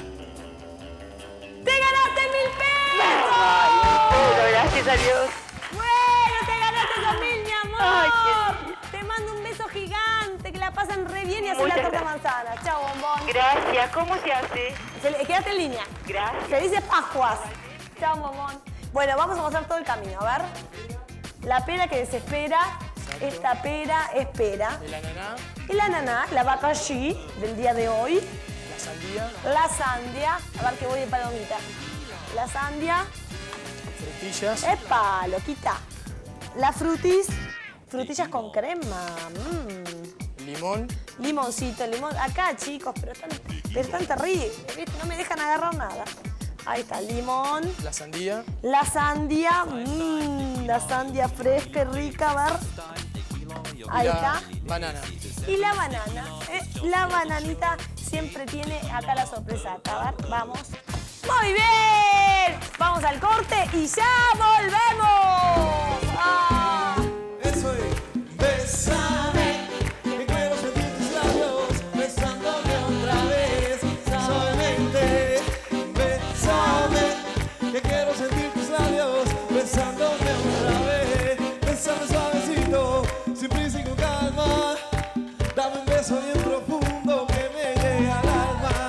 ¡Te ganaste mil pesos! Ay, pero gracias a Dios. Bueno, te ganaste dos mil, mi amor. Ay, te mando un beso gigante, que la pasen re bien y hacen la Muchas torta gracias. manzana. Chao, bombón. Gracias. ¿Cómo se hace? Se le- Quédate en línea. Gracias. Felices Pascuas. Chao, bombón. Bueno, vamos a mostrar todo el camino. A ver. La pera que desespera. Esta pera espera. El ananá, Y la naná, la bacallí del día de hoy. la sandía, La sandia. A ver que voy de palomita. La sandia. frutillas. ¡Epa! Loquita. La frutis. Frutillas con crema. Mm. Limón. Limoncito, limón. Acá, chicos, pero están, pero están terribles. ¿Viste? No me dejan agarrar nada. Ahí está, limón. La sandía. La sandia. Mmm, la sandia fresca y rica. A ver. Ahí y la está. banana. Y la banana. Eh, la bananita siempre tiene acá la sorpresa. A ver, vamos. ¡Muy bien! Vamos al corte y ya volvemos. ¡Ah! Eso es, bésame, que quiero sentir tus labios, besándome otra vez, suavemente. Bésame, que quiero sentir tus labios, besándome otra vez, bésame suavecito, sin prisa y con calma. Dame un beso bien profundo que me llegue al alma.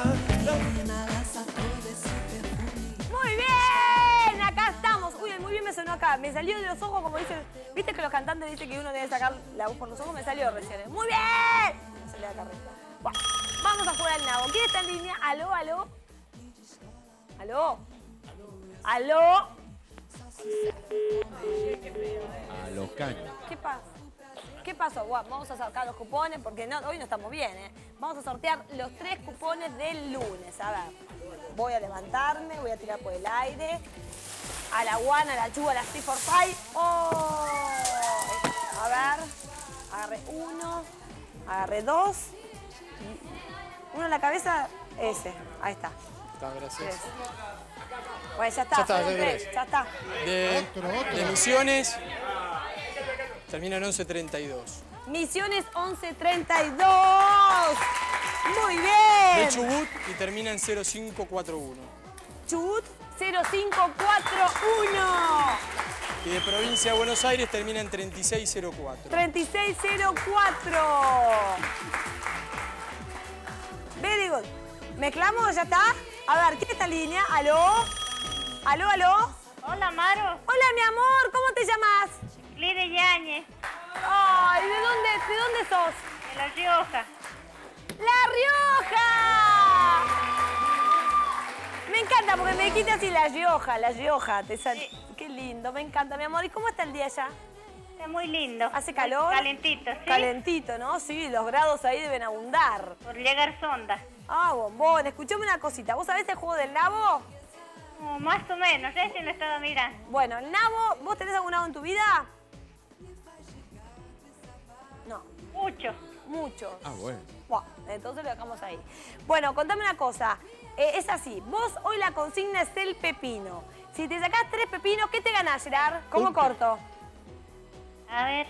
¡Muy bien! Acá estamos. Uy, muy bien me sonó acá. Me salió de los ojos, como dicen. ¿Viste que los cantantes dicen que uno debe sacar la voz por los ojos? Me salió recién. ¿eh? ¡Muy bien! Me salió acá arriba. Bueno, vamos a jugar al nabo. ¿Quién está en línea? ¿Aló, aló? ¿Aló? ¿Aló? A los caños. ¿Qué pasa? ¿Qué pasó? Bueno, vamos a sacar los cupones porque no, hoy no estamos bien, ¿eh? Vamos a sortear los tres cupones del lunes. A ver, voy a levantarme, voy a tirar por el aire. A la one, a la two, a la three, four, five. ¡Oh! A ver, agarré uno, agarré dos. Uno en la cabeza, ese. Ahí está. Está, gracias. Tres. Bueno, ya está, Ya está, fueron ya tres, tenés. ya está. De, de Misiones. Termina en once treinta y dos. Misiones once treinta y dos. Muy bien. De Chubut y termina en cero cinco cuatro uno. Chubut cero cinco cuatro uno. Y de Provincia de Buenos Aires termina en treinta y seis cero cuatro. treinta y seis cero cuatro. Very good. ¿Mezclamos? ¿Ya está? A ver, ¿quién está en línea? ¿Aló? ¿Aló, aló? Hola, Maro. Hola, mi amor. ¿Cómo te llamas? Lide Yáñez, Ay, ¿de dónde, de dónde sos? de La Rioja. ¡La Rioja! Me encanta porque me dijiste así, La Rioja, La Rioja. Te sal... Qué lindo, me encanta, mi amor. ¿Y cómo está el día allá? Está muy lindo. ¿Hace calor? Calentito, ¿sí? Calentito, ¿no? Sí, los grados ahí deben abundar. Por llegar sonda. Ah, bombón. Escuchame una cosita. ¿Vos sabés el juego del nabo? Oh, más o menos, ese lo estaba mirando. Bueno, el nabo, ¿vos tenés algún nabo en tu vida? No. Mucho. Muchos. Ah, bueno. Buah, entonces lo dejamos ahí. Bueno, contame una cosa. Eh, es así, vos hoy la consigna es el pepino. Si te sacás tres pepinos, ¿qué te ganás, Gerard? ¿Cómo corto? A ver.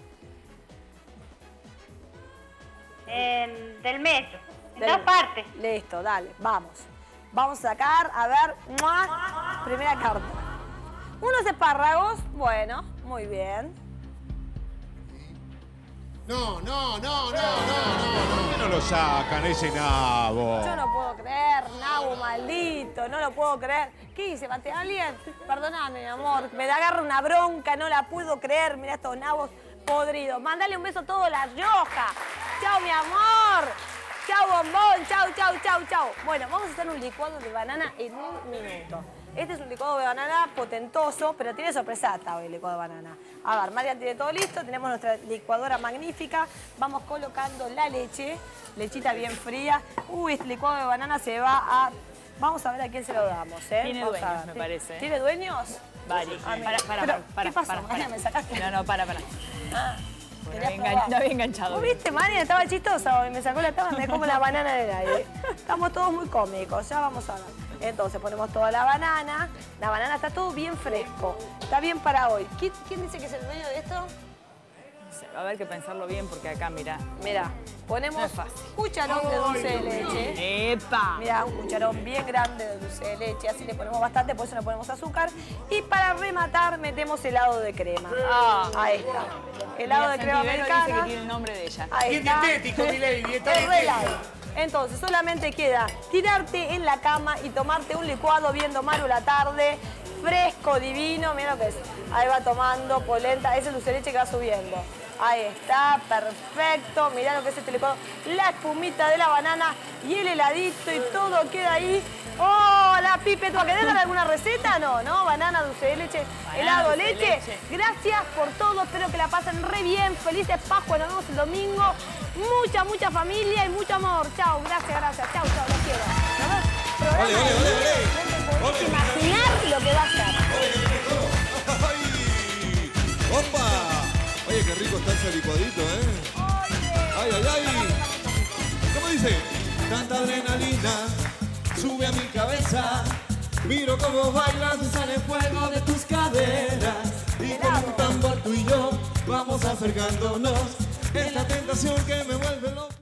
En- del mes. En Del- dos partes. Listo, dale, vamos. Vamos a sacar, a ver, ¡mua! Primera carta. Unos espárragos, bueno, muy bien. No, no, no, no, no, ¿Por qué no lo sacan ese nabo? Yo no puedo creer, nabo maldito, no lo puedo creer. ¿Qué hice? ¿Maté a alguien? Perdóname, mi amor, me da agarra una bronca, no la puedo creer. Mirá estos nabos podridos. Mándale un beso a todos, La Rioja. Chao, mi amor. Chao, bombón. Chao, chao, chao, chao. Bueno, vamos a hacer un licuado de banana en un minuto. Este es un licuado de banana potentoso, pero tiene sorpresata hoy el licuado de banana. A ver, Marian tiene todo listo, tenemos nuestra licuadora magnífica. Vamos colocando la leche, lechita bien fría. Uy, este licuado de banana se va a... Vamos a ver a quién se lo damos, ¿eh? Tiene Vamos a dueños, ver. me parece. ¿Tiene dueños? Varios. Ah, para, para, Pero, para, ¿qué pasó, para, Marian? para. ¿Me sacaste? No, no, para, para. Ah, No querías había, probar. engan- no había enganchado. ¿Vos viste, Marian? Estaba chistosa hoy. Me sacó la taba y me dejó como la banana del aire. Estamos todos muy cómicos. Ya vamos a ver. Entonces ponemos toda la banana. La banana está todo bien fresco. Está bien para hoy. ¿Quién, quién dice que es el dueño de esto? No sé, va a haber que pensarlo bien porque acá, mira. Mira, ponemos No es fácil. cucharón de dulce de leche. ¡Epa! Mira, un cucharón bien grande de dulce de leche. Así le ponemos bastante, por eso le ponemos azúcar. Y para rematar metemos helado de crema. Ah. Ahí está. Helado Mira, de crema Santi Vero americana. dice que tiene el nombre de ella. Ahí Bien está. dietético, mi lady, bien Es re dietético. light. Entonces, solamente queda tirarte en la cama y tomarte un licuado viendo Maru la tarde, fresco, divino. Mira lo que es. Ahí va tomando polenta, ese dulce de leche que va subiendo. Ahí está, perfecto. Mirá lo que es este licuado. La espumita de la banana y el heladito y todo queda ahí. ¡Oh, la Pipe! ¿Tú a querer dar alguna receta? No, ¿no? Banana, dulce de leche, helado, dulce de leche. leche. Gracias por todo. Espero que la pasen re bien. Felices Pascua. Nos vemos el domingo. Mucha, mucha familia y mucho amor. Chao. Gracias, gracias. Chao, chao. Los quiero. Nos vemos. Programa Ole, ole, de ole, lunes. ole. No te podés imaginar lo que va a ser. ¡Ay! ¡Opa! Oye, qué rico está ese licuadito, ¿eh? ¡Ay, ay, ay! ¿Cómo dice? Tanta adrenalina sube a mi cabeza. Miro cómo bailas y sale fuego de tus caderas. Y con un tambor tú y yo vamos acercándonos. Esta tentación que me vuelve loco.